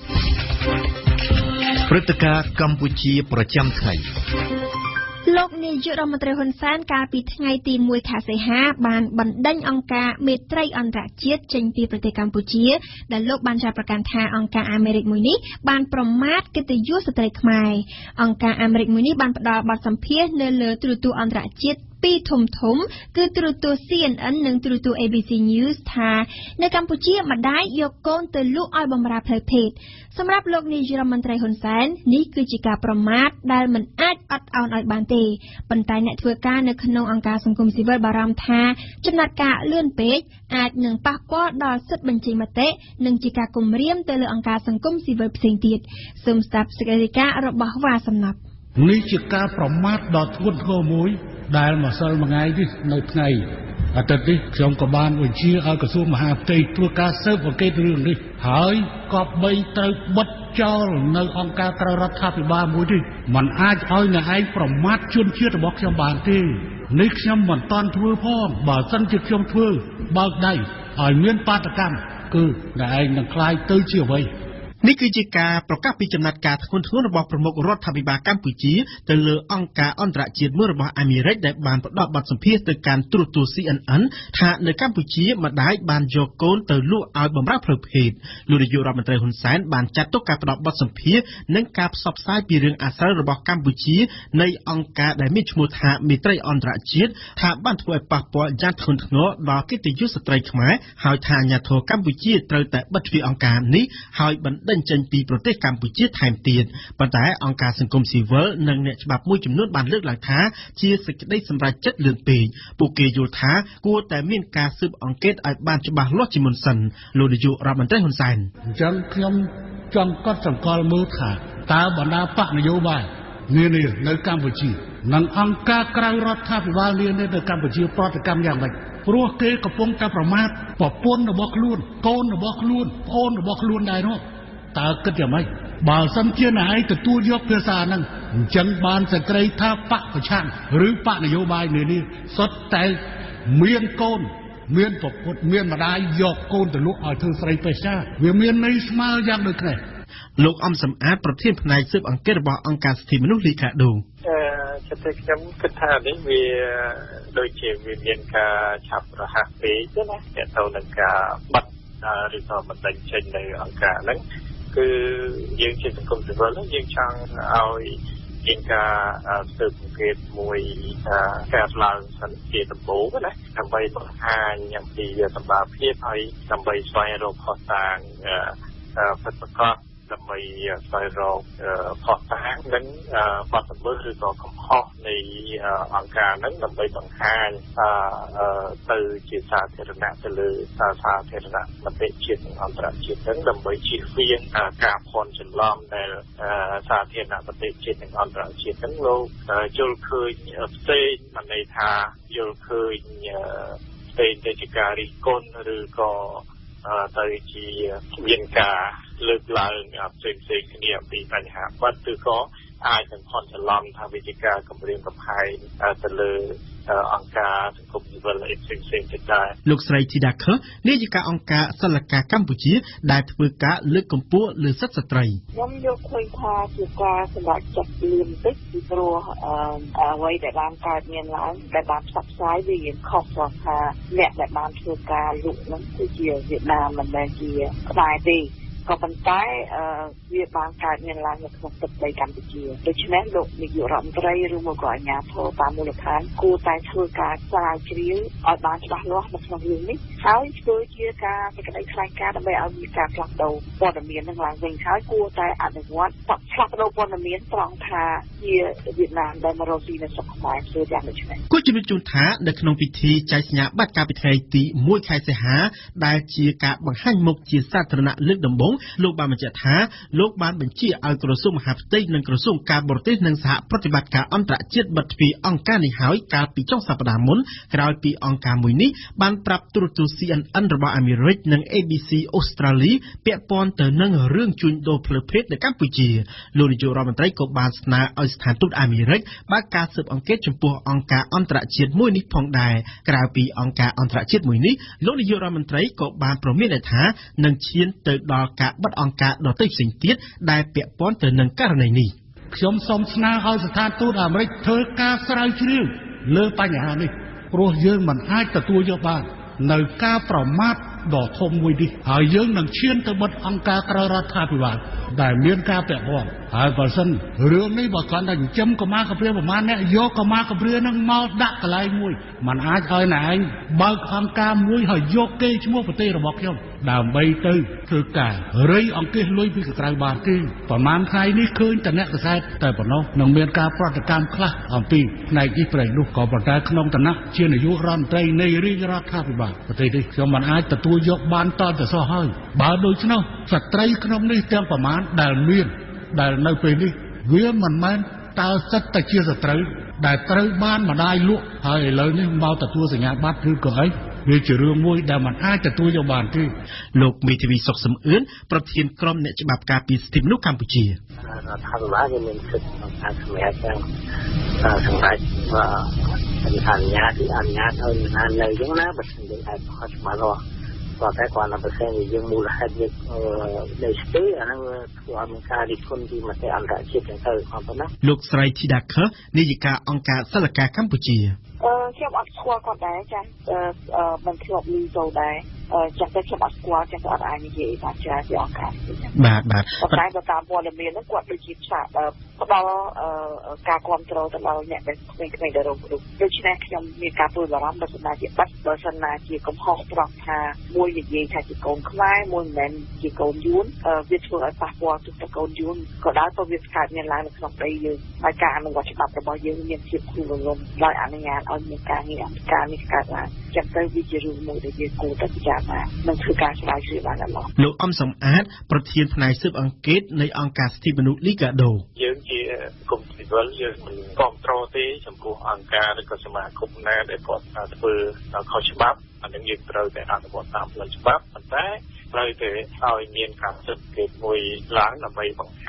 ព្រឹត្តិការណ៍កម្ពុជាប្រចាំថ្ងៃលោកនាយករដ្ឋមន្ត្រីហ៊ុនសែនកាលពីថ្ងៃទីមួយខែសីហាបានបណ្ដេញអង្គការមេត្រីអន្តរជាតិចេញពីប្រទេសកម្ពុជាដែលលោកបានចោទប្រកាន់ថាអង្គការអាមេរិកមួយនេះបានប្រមាថកិត្តិយសស្ត្រីខ្មែរអង្គការអាមេរិកមួយនេះបានផ្ដល់បទសម្ភាសន៍នៅលើទូរទស្សន៍អន្តរជាតិពីរធំធំគឺទូរទស្សន៍ C N N និងទូរទស្សន៍ A B C News ថានៅកម្ពុជាម្ដាយយកកូនទៅលក់ឲ្យបម្រើផ្លូវភេទសម្រាប់លោកនាយរដ្ឋមន្ត្រីហ៊ុនសែននេះគឺជាការប្រមាថដែលមិនអាចអត់ឱនឲ្យបានទេប៉ុន្តែអ្នកធ្វើការនៅក្នុងអង្គការសង្គមស៊ីវិលបារម្ភថាចំណាត់ការលឿនពេកអាចនឹងប៉ះពាល់ដល់សិទ្ធិបញ្ចេញមតិនិងជាការគំរាមទៅលើអង្គការសង្គមស៊ីវិលផ្សេងទៀតសូមស្ដាប់សេចក្តីរាយការណ៍របស់វ៉ាសំណាប់នេះជាការប្រមាថដ៏ធ្ងន់ធ្ងរមួយដែលម្សិលមិញនេះនៅថ្ងៃអាទិត្យនេះខ្ញុំក៏បានបញ្ជាឲ្យក្រសួងមហាផ្ទៃធ្វើការស៊ើបអង្កេតរឿងនេះហើយក៏បីត្រូវបិទចោលនៅអង្គការក្រៅរដ្ឋាភិបាលមួយនេះมันអាចឲ្យអ្នកឯងប្រមាថជនជាតិរបស់ខ្ញុំបានទេនេះខ្ញុំមិនតាន់ធ្វើផងបើសិនជាខ្ញុំធ្វើបើកដៃឲ្យមានបាតកម្មគឺអ្នកឯងនឹងខ្លាយទៅជាអ្វីនេះគឺជាការប្រកាសពីចំណាត់ការធ្ងន់ធ្ងររបស់ប្រមុខរដ្ឋាភិបាលកម្ពុជាទៅលើអង្គការអន្តរជាតិមួយរបស់អាមេរិកដែលបានផ្ដល់បទសម្ភាសន៍ទៅកាន់ទូរទស្សន៍ C N N ថានៅកម្ពុជាម្ដាយបានយកកូនទៅលក់ឲ្យបម្រើផ្លូវភេទលោកនាយករដ្ឋមន្ត្រីហ៊ុនសែនបានចាត់ទុកការផ្ដល់បទសម្ភាសន៍និងការផ្សព្វផ្សាយពីរឿងអាស្រូវរបស់កម្ពុជានៃអង្គការដែលមានឈ្មោះថាមេត្រីអន្តរជាតិថាបានធ្វើឲ្យប៉ះពាល់យ៉ាងធ្ងន់ធ្ងរដល់កិត្តិយសស្ត្រីខ្មែរហើយថាអាញាធរកម្ពុជាត្រូវតែបិទទ្វារអង្គការនេះហើយបណ្ដេញចេញពីប្រទេសកម្ពុជាថែមទៀតប៉ុន្តែអង្គការសង្គមស៊ីវិលនិងអ្នកច្បាប់មួយចំនួនបានលើកឡើងថាជាសេចក្តីសម្រេចចិត្តលឿនពេកពួកគេយល់ថាគួរតែមានការស៊ើបអង្កេតឲ្យបានច្បាស់លាស់ជាមុនសិនលោកនាយករដ្ឋមន្ត្រីហ៊ុនសែនអញ្ចឹងខ្ញុំចង់កត់សម្គាល់មើលថាតើបណ្ដាបកនយោបាយនានានៅកម្ពុជានិងអង្គការក្រៅរដ្ឋាភិបាលនានានៅកម្ពុជាប្រតិកម្មយ៉ាងម៉េចព្រោះគេកំពុងតែប្រមាថប្រពន្ធរបស់ខ្លួនកូនរបស់ខ្លួនប្អូនរបស់ខ្លួនដែរនោះតើគិតយ៉ាងម៉េចបើសិនជាអ្នកឯងទទួលយកភាសាហ្នឹងអញ្ចឹងបានសក្តិថាបកប្រឆាំងឬបកនយោបាយនានាសុទ្ធតែមានកូនមានប្រពុតមានម្ដាយយកកូនទៅលក់ឲ្យធ្វើស្រីពេទ្យវាមានន័យស្មើយ៉ាងដូចគ្នាលោកអំសំអាតប្រធានផ្នែកស៊ើបអង្កេតរបស់អង្គការសិទ្ធិមនុស្សលីកាដូអឺចិត្តតែខ្ញុំគិតថានេះវាដូចជាវាមានការឆាប់រហ័សពេកណាតែទៅនឹងការបាត់ឬក៏បណ្ដឹងចេញនៅអង្គការហ្នឹងគឺយើងជាសង្គមស៊ីវិលយើងចង់ឲ្យមានការស៊ើបអង្កេតមួយការឡើងសន្តិភាពដំបូងណាដើម្បីបង្ហាញអំពីសម្បត្តិភាពហើយដើម្បីស្វែងរកផុសតាងពិតប្រាកដដើម្បីស្វែងរកផុសតាងនិងបទល្មើសឬក៏កំហុសនៃអង្គការហ្នឹងដើម្បីបង្ហាញទៅជាសាធារណៈទៅលើសាធារណមតិជាតិនិងអន្តរជាតិហ្នឹងដើម្បីជៀសវាងការភ័ន្តច្រឡំដែលសាធារណមតិជាតិនិងអន្តរជាតិហ្នឹងលោកយល់ឃើញផ្សេងមិនន័យថាយល់ឃើញផ្សេងទៅជាការរិះគន់ឬក៏ទៅជាមានការលើកឡើងផ្សេងផ្សេងគ្នាអំពីបញ្ហាបាត់ឬក៏អាចនឹងផន់ច្រឡំថាវិជាការគម្រាមកំហែងទៅលើអង្គការសង្គមស៊ីវិលផ្សេងផ្សេងទៀតដែរលោកស្រីធីដាខឺនាយិកាអង្គការសិលកាកម្ពុជាដែលធ្វើការលើកកម្ពស់លើសិទ្ធិស្ត្រីខ្ញុំយកឃើញថាជាការសម្រេចចិត្តលឿនតិចពីព្រោះអ្វីដែលបានកើតមានឡើងដែលបានផ្សព្វផ្សាយវារៀងខុសព្រោះថាអ្នកដែលបានធ្វើការលុកហ្នឹងគឺជាវៀតណាមមិនមែនជាខ្មែរទេក៏ប៉ុន្តែវាបានកើតមានឡើងនៅក្នុងទឹកដីកម្ពុជាដូច្នេះលោកនាយករដ្ឋមន្ត្រីឬមកក៏អាជ្ញាធរតាមមូលដ្ឋានគួរតែធ្វើការស្រាវជ្រាវឲ្យបានច្បាស់លាស់នៅក្នុងរឿងនេះហើយធ្វើជាការសេចក្តីថ្លែងការណ៍ដើម្បីឲ្យមានការផ្លាស់ប្ដូរព័ត៌មាននឹងឡើងវិញហើយគួរតែអនុវត្តផ្លាស់ប្ដូរព័ត៌មានត្រង់ថាជាវៀតណាមដែលមករកស៊ីនៅស្រុកខ្មែរធ្វើយ៉ាងដូច្នេះគូជំរាបជូនថានៅក្នុងពិធីចែកសញ្ញាបត្រកាលពីថ្ងៃទីមួយខែសីហាដែលជាការបង្ហាញមុខជាសាធារណៈលើកដំបូងលោកបានបញ្ជាក់ថាលោកបានបញ្ជាឲ្យក្រសួងមហាផ្ទៃនិងក្រសួងការបរទេសនិងសហប្រតិបត្តិការអន្តរជាតិបិទទ្វារអង្គការនេះហើយកាលពីចុងសប្តាហ៍មុនក្រោយពីអង្គការមួយនេះបានប្រាប់ទូរទស្សន៍ C N N របស់អាមេរិកនិង A B C អូស្ត្រាលីពាក់ព័ន្ធទៅនឹងរឿងជួញដូរផ្លូវភេទនៅកម្ពុជាលោកនាយករដ្ឋមន្ត្រីក៏បានស្នើឲ្យស្ថានទូតអាមេរិកបើកការស៊ើបអង្កេតចំពោះអង្គការអន្តរជាតិមួយនេះផងដែរក្រៅពីអង្គការអន្តរជាតិមួយនេះលោកនាយករដ្ឋមន្ត្រីក៏បានប្រមានថានឹងឈានទៅដល់ការបិទអង្គការដទៃផ្សេងទៀតដែលពាក់ព័ន្ធទៅនឹងករណីនេះខ្ញុំសូមស្នើឲ្យស្ថានទូតអាមេរិកធ្វើការស្រាវជ្រាវលើបញ្ហានេះព្រោះយើងមិនអាចទទួលយកបាននៅការប្រមាថដ៏ធំមួយនេះហើយយើងនឹងឈានទៅបិទអង្គការក្រៅរដ្ឋាភិបាលដែលមានការពាក់ព័ន្ធហើយបើសិនរឿងនេះបើគាត់តែចិញ្ចឹមកុមារកំព្រាប្រមាណអ្នកយកកុមារកំព្រានឹងមកដាក់កន្លែងមួយมันអាចឲ្យណែឯងបើកអង្គការមួយហើយយកគេឈ្មោះប្រទេសរបស់ខ្ញុំដើម្បីទៅធ្វើការរៃអង្គាសលុយពីក្រៅបានទេប្រហែលថ្ងៃនេះឃើញតអ្នកកសែតតែប៉ុណ្ណោះនឹងមានការប្រតិកម្មខ្លះអំពីផ្នែកនេះផ្នែកនោះក៏ប៉ុន្តែក្នុងឋានៈជានាយករដ្ឋមន្ត្រីនៃរាជរដ្ឋាភិបាលប្រទេសនេះខ្ញុំមិនអាចទទួលយកបានតទៅសោះហើយបើដូច្នោះស្ត្រីក្នុងនេះទាំងប្រមាណដែលមានដែលនៅពេលនេះវាមិនមែនតើសិតតែជាស្ត្រីដែលត្រូវបានម្ដាយលក់ហើយឥឡូវនេះមកទទួលសញ្ញាបត្រឬក៏អីវាជារឿងមួយដែលមិនអាចទទួលយកបានទេលោកមេធាវីសុកសំអឿនប្រធានក្រុមអ្នកច្បាប់ការពារសិទ្ធិមនុស្សកម្ពុជារដ្ឋាភិបាលមានសិទ្ធិក្នុងការសម្រេចទាំងសម្រាប់អនុញ្ញាតឬអនុញ្ញាតឲ្យណានៅយ៉ាងណាបើមិនយើងអាចខុសច្បាស់លាស់ក៏តែគាត់នៅប្រទេសយើងមូលហេតុយើងនៅស្ទើរអានឹងធ្វើឲ្យមានការរិះគន់ពីមតិអន្តរជាតិទៅផងប៉ុណ្ណាលោកស្រីធីដាខឺនាយិកាអង្គការសិលកាកម្ពុជាអឺខ្ញុំអត់ស្គាល់គាត់ដែរចាអឺមិនធ្លាប់ឮចូលដែរចាស់តែខ្ញុំអត់ស្គាល់ចាស់តែអត់អាចនិយាយថាចាស់ពីអង្គការបាទបាទតែបើតាមព័ត៌មានហ្នឹងគាត់ដូចជាផ្សាយផ្ដល់ការគ្រប់គ្រងទៅដល់អ្នកដែលក្មេងៗដែលរងគ្រោះដូច្នេះខ្ញុំមានការព្រួយបារម្ភបើសិនណាជាបាត់បើសិនណាជាកំហុសត្រង់ថាមួយនិយាយថាជាកូនខ្មែរមួយមិនមែនជាកូនយួនវាធ្វើឲ្យប៉ះពាល់ទៅដល់កូនយួនក៏ដោយក៏វាកើតមានឡើងនៅក្នុងដីយើងហើយការអនុវត្តច្បាប់របស់យើងមានភាពធូររលុងដោយអនុញ្ញាតឲ្យមានការងារអង្គការនេះកើតឡើងចឹងទៅវាជារឿងមួយដែលយើងគួរតែពិចារណានឹងធ្វើការស្រាវជ្រាវបានល្អលោកអំសំអាតប្រធានផ្នែកស៊ើបអង្កេតនៃអង្គការសិទ្ធិមនុស្សលីកាដូយើងជាគុំស៊ីវិលយើងមិនគ្រប់គ្រងទេចំពោះអង្គការឬក៏សមាគមណាដែលគាត់ធ្វើខុសច្បាប់អានឹងយើងត្រូវតែអនុវត្តតាមផ្លូវច្បាប់ប៉ុន្តែត្រូវតែឲ្យមានការស៊ើបអង្កេតមួយឡើងដើម្បីបង្ហាញ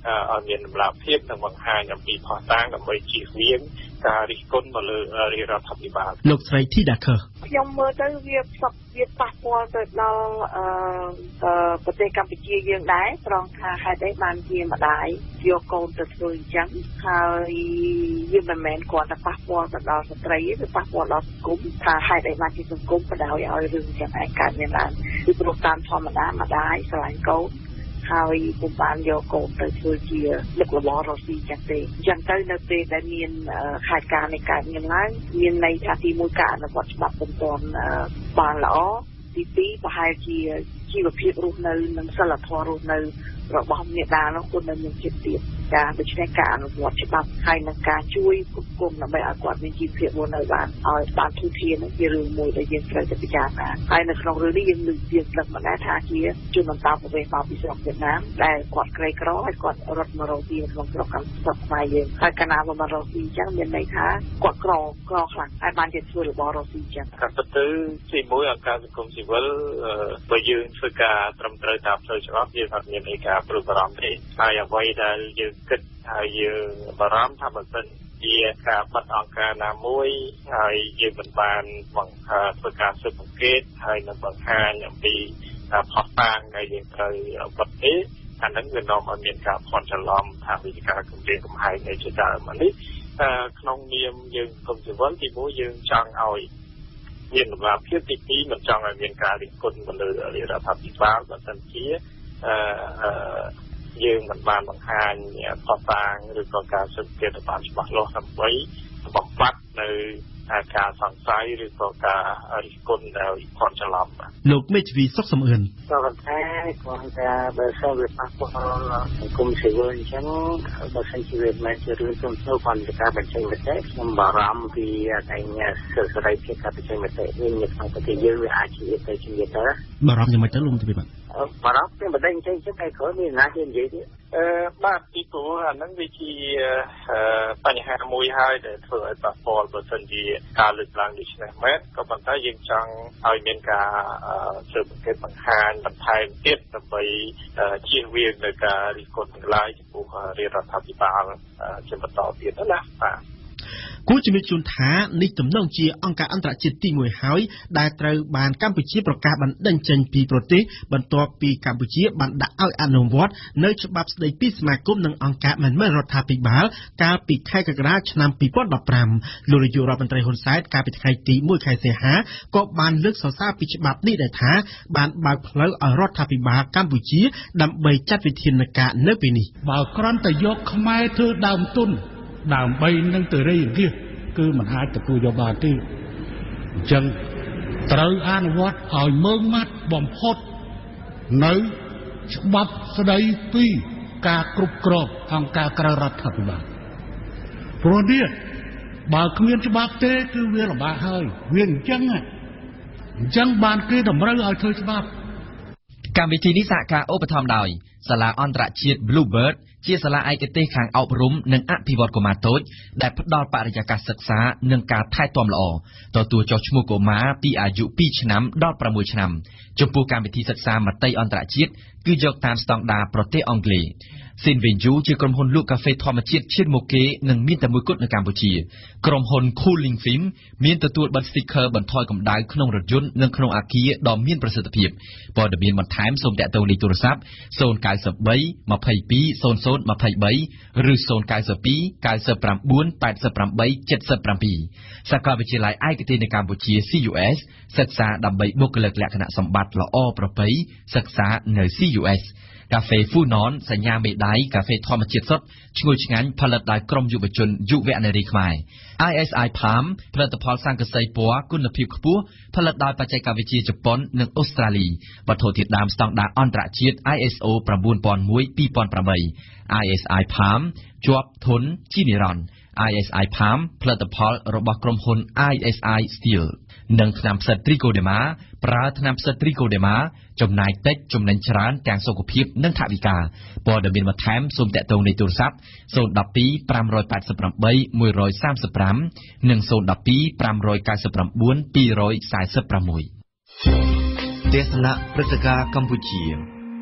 ឲ្យមានតម្លាភាពនិងបង្ហាញអំពីផុសតាងដើម្បីជៀសវាងការរិះគន់មកលើរាជរដ្ឋាភិបាលលោកស្រី ធីដាខឺខ្ញុំមើលទៅវាផ្សព្វវាប៉ះពាល់ទៅដល់អឺប្រទេសកម្ពុជាយើងដែរត្រង់ថាហេតុអីបានជាម្ដាយយកកូនទៅធ្វើអញ្ចឹងហើយវាមិនមែនគ្រាន់តែប៉ះពាល់ទៅដល់ស្ត្រីទេវាប៉ះពាល់ដល់សង្គមថាហេតុអីបានជាសង្គមបដ ாய் ឲ្យរឿងអញ្ចឹងឯងកើតមានឡើងគឺព្រោះតាមធម្មតាម្ដាយស្រឡាញ់កូនហើយពុំបានយកកូនទៅធ្វើជាលឹកលបរស៊ីចឹងទេអញ្ចឹងទៅនៅពេលដែលមានខេត្តការនៃកើតមានឡើងមានន័យថាទីមួយការអនុវត្តច្បាប់មិនទាន់បានល្អទីពីរប្រហែលជាជីវភាពរស់នៅនិងសិលធម៌រស់នៅរបស់មេដានោះគាត់នៅមានចិត្តទៀតចាដូច្នេះការអនុវត្តច្បាប់ហើយនឹងការជួយគ្រប់គ្រងដើម្បីឲ្យគាត់មានជីវភាពរស់នៅបានឲ្យបានធូរធាននោះជារឿងមួយដែលយើងត្រូវតែពិចារណាហើយនៅក្នុងរឿងនេះយើងលើកយើងដឹកមកដែរថាជាជនបន្តប្រវេសន៍មកពីស្រុកវៀតណាមដែលគាត់ក្រីក្រហើយគាត់រត់មករកទីក្នុងស្រុកកម្ពុជាខ្មែរយើងហើយកាលណាមករកទីអញ្ចឹងមានន័យថាគាត់ក្រក្រខ្លាំងហើយបានជាធ្វើរបររកទីអញ្ចឹងការទៅទៅទីមួយអង្គការសង្គមស៊ីវិលបើយើងធ្វើការត្រឹមត្រូវតាមផ្លូវច្បាប់យើងអត់មានអីការព្រួយបារម្ភទេហើយអ្វីដែលយើងគិតហើយយើងបារម្ភថាបើសិនជាការបាត់អង្គការណាមួយហើយយើងមិនបានបង្ហាញធ្វើការស៊ើបអង្កេតហើយនឹងបង្ហាញអំពីផុសតាងដែលយើងត្រូវបាត់ទេអានឹងវានាំឲ្យមានការភ័ន្តច្រឡំថាវិជាការគម្រាមកំហែងនៃជាដើមនេះក្នុងនាមយើងសង្គមស៊ីវិលទីមួយយើងចង់ឲ្យមានតម្លាភាពទីពីរមិនចង់ឲ្យមានការរិះគន់ទៅលើរដ្ឋាភិបាលបើសិនជាអឺយើងមិនបានបង្ហាញផុសតាងឬក៏ការស៊ើបអង្កេតបានច្បាស់លាស់ដើម្បីបំបត្តិនៅការសង្ស័យឬក៏ការរិះគន់ដោយភ័ន្តច្រឡំលោកមេធាវីសុខសំអឿនក៏ប៉ុន្តែគាត់ថាបើសិនវាប៉ះពាល់សង្គមស៊ីវិលអញ្ចឹងបើសិនជាវាមិនជារឿងសំខាន់គាត់จะការបញ្ចេញមតិខ្ញុំបារម្ភពីតែសិទ្ធិសេរីភាពការបញ្ចេញមតិនេះនៅក្នុងប្រទេសយើងវាអាចជាទៅជាទៅបារម្ភយ៉ាងម៉េចទៅលោកមេធាវីបាទបារម្ភពីបណ្ដឹងចេញចឹងឯក្រោយមានណាគេនិយាយទៀតអឺបាទពីព្រោះអាហ្នឹងវាជាបញ្ហាមួយហើយដែលធ្វើឲ្យប៉ះពាល់បើសិនជាការលើកឡើងដូចនេះមែនក៏ប៉ុន្តែយើងចង់ឲ្យមានការស៊ើបអង្កេតបង្ហាញបន្ថែមទៀតដើម្បីជៀសវាងនៅការរិះគន់ទាំងឡាយចំពោះរាជរដ្ឋាភិបាលជាបន្តទៀតណាបាទគូជំរាបជូនថានេះទំនងជាអង្គការអន្តរជាតិទីមួយហើយដែលត្រូវបានកម្ពុជាប្រកាសបណ្តេញចេញពីប្រទេសបន្ទាប់ពីកម្ពុជាបានដាក់ឲ្យអនុវត្តនៅច្បាប់ស្តីពីសមាគមនិងអង្គការមិនមែនរដ្ឋាភិបាលកាលពីខែកក្កដាឆ្នាំពីរពាន់ដប់ប្រាំលោកនាយករដ្ឋមន្ត្រីហ៊ុនសែនកាលពីថ្ងៃទីមួយខែសីហាក៏បានលើកសរសើរពីច្បាប់នេះដែរថាបានបើកផ្លូវឲ្យរដ្ឋាភិបាលកម្ពុជាដើម្បីចាត់វិធានការនៅពេលនេះបើគ្រាន់តែយកខ្មែរធ្វើដើមទុនដើម្បីនឹងទៅរៃអង្គាសគឺមិនអាចទទួលយកបានទេអញ្ចឹងត្រូវអនុវត្តឲ្យមើងម៉ាត់បំផុតនៅច្បាប់ស្តីពីការគ្រប់គ្រងអង្គការក្រៅរដ្ឋាភិបាលព្រោះនេះបើគ្មានច្បាប់ទេគឺវាលំបាកហើយវាអញ្ចឹងអញ្ចឹងបានគេតម្រូវឲ្យធ្វើច្បាប់កម្មវិធីនេះសហការឧបត្ថម្ភដោយសាលាអន្តរជាតិ Bluebird ជាសាលាឯកទេសខាងអប់រំនិងអភិវឌ្ឍកុមារតូចដែលផ្ដល់បរិយាកាសសិក្សានិងការថែទាំល្អទទួលចុះឈ្មោះកុមារពីអាយុពីរឆ្នាំដល់ប្រាំមួយឆ្នាំចំពោះកម្មវិធីសិក្សាមត្តេយ្យអន្តរជាតិគឺយកតាមស្តង់ដារប្រទេសអង់គ្លេស Sinvenju ជាក្រុមហ៊ុនលក់កាហ្វេធម្មជាតិឈានមុខគេនិងមានតែមួយគត់នៅកម្ពុជាក្រុមហ៊ុន Cooling Film មានទទួលបិទ sticker បន្ថយកម្ដៅក្នុងរថយន្តនិងក្នុងអាគារដ៏មានប្រសិទ្ធភាពព័ត៌មានបន្ថែមសូមទាក់ទងលេខទូរស័ព្ទ ศูนย์ เก้า สาม ยี่ สอง ศูนย์ ศูนย์ ยี่ สาม ឬ ศูนย์ เก้า แปด แปด เจ็ด เจ็ด សាកលវិទ្យាល័យឯកទេសនៅកម្ពុជា C U S សិក្សាដើម្បីបុគ្គលិកលក្ខណៈសម្បត្តិល្អប្រពៃសិក្សានៅ C U Sកាហ្វេ Funon សញ្ញាមេដៃកាហ្វេធម្មជាតិសុទ្ធឈ្ងុយឆ្ងាញ់ផលិតដោយក្រុមយុវជនយុវនារីខ្មែរ I S I Palm ផលិតផលស័ង្កសីពណ៌គុណភាពខ្ពស់ផលិតដោយបច្ចេកវិទ្យាជប៉ុននិងអូស្ត្រាលីវត្ថុធាតុដើមស្តង់ដារអន្តរជាតិ I S O 9001 2008 I S I Palm ជាប់ធន់ជានិរន្តរ៍ I S I Palm ផលិតផលរបស់ក្រុមហ៊ុន I S I Steel និងថ្នាំផ្សិត Trichoderma ប្រើថ្នាំផ្សិត Trichoderma ចំណាយតិចចំណេញច្រើនទាំងសុខភាពនិងថវិកាព័ត៌មានបន្ថែមសូមទាក់ទងលេខទូរស័ព្ទ ศูนย์ หนึ่ง สอง ห้า แปด แปด หนึ่ง สาม ห้า និង ศูนย์ หนึ่ง สอง ห้า เก้า เก้า สอง สอง สี่ สี่ หกទេសនាព្រឹត្តិការណ៍កម្ពុជា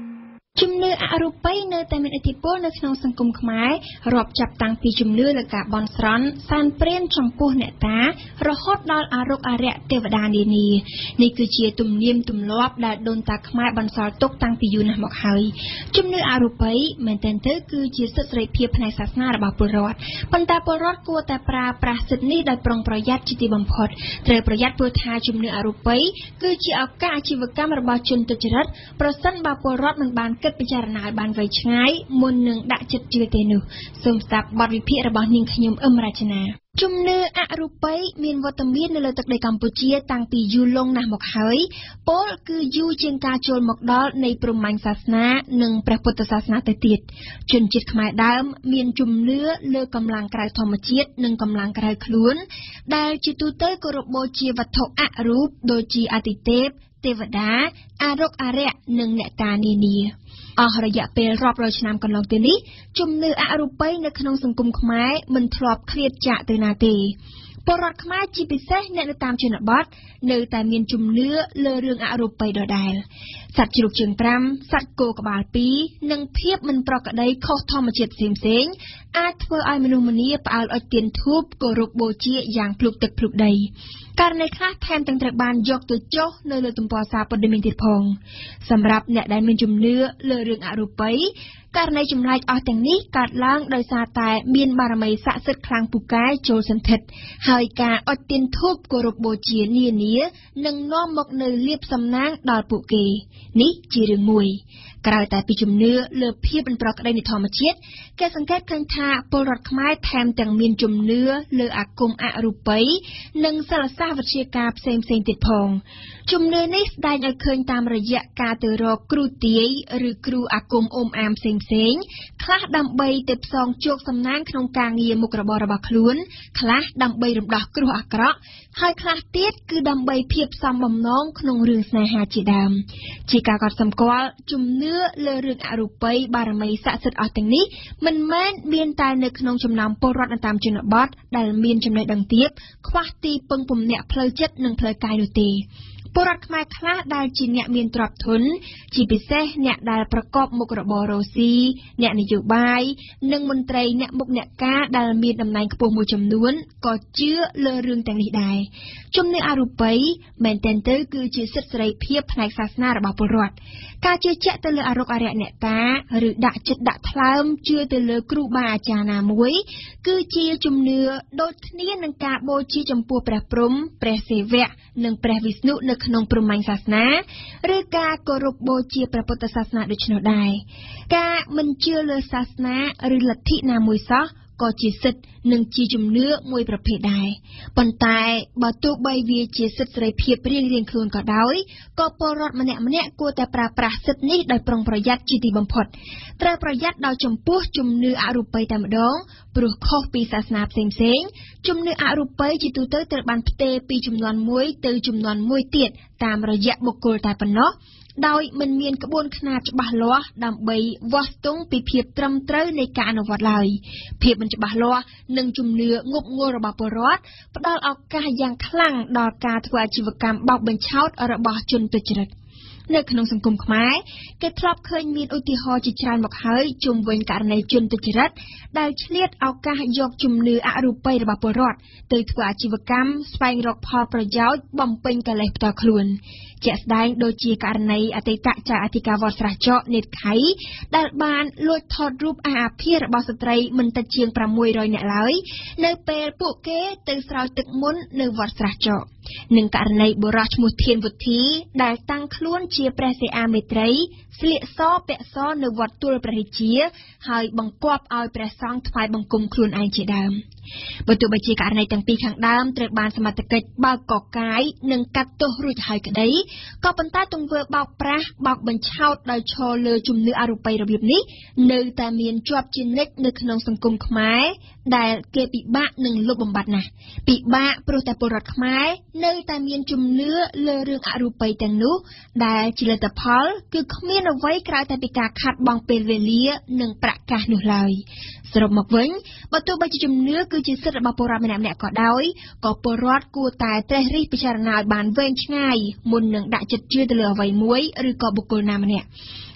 ជំនឿអរូបីនៅតែមានឥទ្ធិពលនៅក្នុងសង្គមខ្មែររាប់ចាប់តាំងពីជំនឿលើការបន់ស្រន់សានព្រានចំពោះអ្នកតារហូតដល់អារុក្ខអារក្សទេវតានានានេះគឺជាទំនៀមទម្លាប់ដែលដូនតាខ្មែរបន្សល់ទុកតាំងពីយូរណាស់មកហើយជំនឿអរូបីមែនទែនទៅគឺជាសិទ្ធិសេរីភាពផ្នែកសាសនារបស់ពលរដ្ឋប៉ុន្តែពលរដ្ឋគួរតែប្រើប្រាស់សិទ្ធិនេះដោយប្រុងប្រយ័ត្នជាទីបំផុតត្រូវប្រយ័ត្នព្រោះថាជំនឿអរូបីគឺជាឱកាសអាជីវកម្មរបស់ជនទុច្ចរិតប្រសិនបើពលរដ្ឋមិនបានគិតពិចារណាឲ្យបានវែងឆ្ងាយមុននឹងដាក់ចិត្តជឿទេនោះសូមស្ដាប់បទវិភាគរបស់នាងខ្ញុំអឹមរចនាជំនឿអរូបីមានវត្តមាននៅលើទឹកដីកម្ពុជាតាំងពីយូរលង់ណាស់មកហើយពលគឺយូរជាងការចូលមកដល់នៃព្រហ្មញ្ញសាសនានិងព្រះពុទ្ធសាសនាទៅទៀតជនជាតិខ្មែរដើមមានជំនឿលើកម្លាំងក្រៅធម្មជាតិនិងកម្លាំងក្រៅខ្លួនដែលជាទូទៅគោរពបូជាវត្ថុអរូបដូចជាអាទិទេពទេវតាអារុក្ខអារក្សនិងអ្នកតានានាអស់រយៈពេលរាប់រយឆ្នាំកន្លងទៅនេះជំនឿអរូបីនៅក្នុងសង្គមខ្មែរមិនធ្លាប់ឃ្លាតចាកទៅណាទេពលរដ្ឋខ្មែរជាពិសេសអ្នកនៅតាមជនបទនៅតែមានជំនឿលើរឿងអរូបីដដែលសត្វជ្រូកជើងប្រាំសត្វគោក្បាលពីរនិងភាពមិនប្រក្រតីខុសធម្មជាតិផ្សេងៗអាចធ្វើឲ្យមនុស្សម្នាផ្អើលអុជទៀនធូបគោរពបូជាយ៉ាងភ្លុកទឹកភ្លុកដីករណីខ្លះថែមទាំងត្រូវបានយកទៅចុះនៅលើទំព័រសារព័ត៌មានទៀតផងសម្រាប់អ្នកដែលមានជំនឿលើរឿងអរូបីករណីចម្លែកអស់ទាំងនេះកើតឡើងដោយសារតែមានបារមីស័ក្តិសិទ្ធិខ្លាំងពូកែចូលសន្ធិដ្ឋហើយការអុជទៀនធូបគោរពបូជានានានឹងនាំមកនូវលាភសំណាងដល់ពួកគេនេះជារឿងមួយក្រៅតែពីជំនឿលើភាពមិនប្រក្រតីនៃធម្មជាតិគេសង្កេតឃើញថាពលរដ្ឋខ្មែរថែមទាំងមានជំនឿលើអាគមអរូបីនិងសិលសាស្ត្រវិទ្យាការផ្សេងៗទៀតផងជំនឿនេះស្ដែងឲ្យឃើញតាមរយៈការទៅរកគ្រូទាយឬគ្រូអាគមអ៊ំអាមផ្សេងៗខ្លះដើម្បីទៅផ្សងជោគសំណាងក្នុងការងារមុខរបររបស់ខ្លួនខ្លះដើម្បីរំដោះគ្រោះអាក្រក់ហើយខ្លះទៀតគឺដើម្បីភាពសមបំណងក្នុងរឿងស្នេហាជាដើមជាការកត់សម្គាល់ជំនឿលើរឿងអរូបីបារមីស័ក្តិសិទ្ធិអស់ទាំងនេះមិនមែនមានតែនៅក្នុងចំណោមពលរដ្ឋនៅតាមជនបទដែលមានចំណេះដឹងទាបខ្វះទីពឹងពំនាក់ផ្លូវចិត្តនិងផ្លូវកាយនោះទេពលរដ្ឋខ្មែរខ្លះដែលជាអ្នកមានទ្រព្យធនជាពិសេសអ្នកដែលប្រកបមុខរបររកស៊ីអ្នកនយោបាយនិងមន្ត្រីអ្នកមុខអ្នកការដែលមានតំណែងខ្ពស់មួយចំនួនក៏ជឿលើរឿងទាំងនេះដែរជំនឿអរូបីមែនទែនទៅគឺជាសិទ្ធិសេរីភាពផ្នែកសាសនារបស់ពលរដ្ឋការជឿជាក់ទៅលើអារុក្ខអារក្សអ្នកតាឬដាក់ចិត្តដាក់ថ្លើមជឿទៅលើគ្រូបាអាចារ្យណាមួយគឺជាជំនឿដូចគ្នានឹងការបូជាចំពោះព្រះព្រហ្មព្រះសិវៈនិងព្រះវិស្ណុនៅក្នុងព្រហ្មញ្ញសាសនាឬការគោរពបូជាព្រះពុទ្ធសាសនាដូច្នោះដែរការមិនជឿលើសាសនាឬលទ្ធិណាមួយសោះក៏ជាសិទ្ធិនិងជាជំនឿមួយប្រភេទដែរប៉ុន្តែបើទោះបីវាជាសិទ្ធិសេរីភាពរៀងៗខ្លួនក៏ដោយក៏ពលរដ្ឋម្នាក់ម្នាក់គួរតែប្រើប្រាស់សិទ្ធិនេះដោយប្រុងប្រយ័ត្នជាទីបំផុតត្រូវប្រយ័ត្នដោយចំពោះជំនឿអរូបីតែម្ដងព្រោះខុសពីសាសនាផ្សេងៗជំនឿអរូបីជាទូទៅត្រូវបានផ្ទេរពីជំនាន់មួយទៅជំនាន់មួយទៀតតាមរយៈបុគ្គលតែប៉ុណ្ណោះដោយមិនមានក្បួនខ្នាតច្បាស់លាស់ដើម្បីវាស់ស្ទង់ពីភាពត្រឹមត្រូវនៃការអនុវត្តឡើយភាពមិនច្បាស់លាស់និងជំនឿងប់ងល់របស់ពលរដ្ឋផ្ដល់ឱកាសយ៉ាងខ្លាំងដល់ការធ្វើអាជីវកម្មបោកបញ្ឆោតរបស់ជនទុច្ចរិតនៅក្នុងសង្គមខ្មែរគេធ្លាប់ឃើញមានឧទាហរណ៍ជាច្រើនមកហើយជុំវិញករណីជនទុច្ចរិតដែលឆ្លៀតឱកាសយកជំនឿអរូបីរបស់ពលរដ្ឋទៅធ្វើអាជីវកម្មស្វែងរកផលប្រយោជន៍បំពេញកិលេសផ្ទាល់ខ្លួនជាក់ស្ដែងដូចជាករណីអតីតចៅអធិការវត្តស្រះចកនេតខៃដែលបានលួចថតរូបអាអាភាសរបស់ស្ត្រីមិនតិចជាងប្រាំមួយរយនាក់ឡើយនៅពេលពួកគេទៅស្រោចទឹកមន្តនៅវត្តស្រះចកនិងករណីបុរសឈ្មោះធានវុធីដែលតាំងខ្លួនជាព្រះសិអាមេត្រីស្លៀកសពាក់សនៅវត្តទួលព្រះរាជាហើយបង្គាប់ឲ្យព្រះសង្ឃថ្វាយបង្គំខ្លួនឯងជាដើមបើទោះបីជាករណីទាំងពីរខាងដើមត្រូវបានសមត្ថកិច្ចបើកកកាយនិងកាត់ទោសរួចហើយក្តីក៏ប៉ុន្តែទង្វើបោកប្រាស់បោកបញ្ឆោតដោយឈរលើជំនឿអរូបីរបៀបនេះនៅតែមានជាប់ជានិច្ចនៅក្នុងសង្គមខ្មែរដែលគេពិបាកនឹងលុបបំបាត់ណាស់ពិបាកព្រោះតែពលរដ្ឋខ្មែរនៅតែមានជំនឿលើរឿងអរូបីទាំងនោះដែលជាលទ្ធផលគឺគ្មានអ្វីក្រៅតែពីការខាត់បង់ពេលវេលានិងប្រាក់កាសនោះឡើយសរុបមកវិញបើទោះបីជាជំនឿគឺជាសិទ្ធិរបស់ពលរដ្ឋម្នាក់ៗក៏ដោយក៏ពលរដ្ឋគួរតែត្រិះរិះពិចារណាឲ្យបានវែងឆ្ងាយមុននឹងដាក់ចិត្តជឿទៅលើអ្វីមួយឬក៏បុគ្គលណាម្នាក់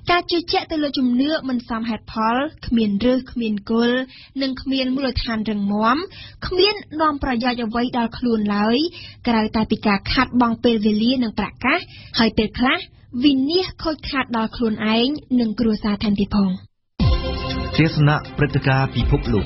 ការជឿជាក់ទៅលើជំនឿមិនសមហេតុផលគ្មានឫសគ្មានគល់និងគ្មានមូលដ្ឋានរឹងមាំគ្មាននាំប្រយោជន៍អ្វីដល់ខ្លួនឡើយក្រៅតែពីការខាត់បង់ពេលវេលានិងប្រាក់កាសហើយពេលខ្លះវិនាសខូចខាតដល់ខ្លួនឯងនិងគ្រួសារថែមទៀតផងទេសនាព្រឹត្តិការណ៍ពិភពលោក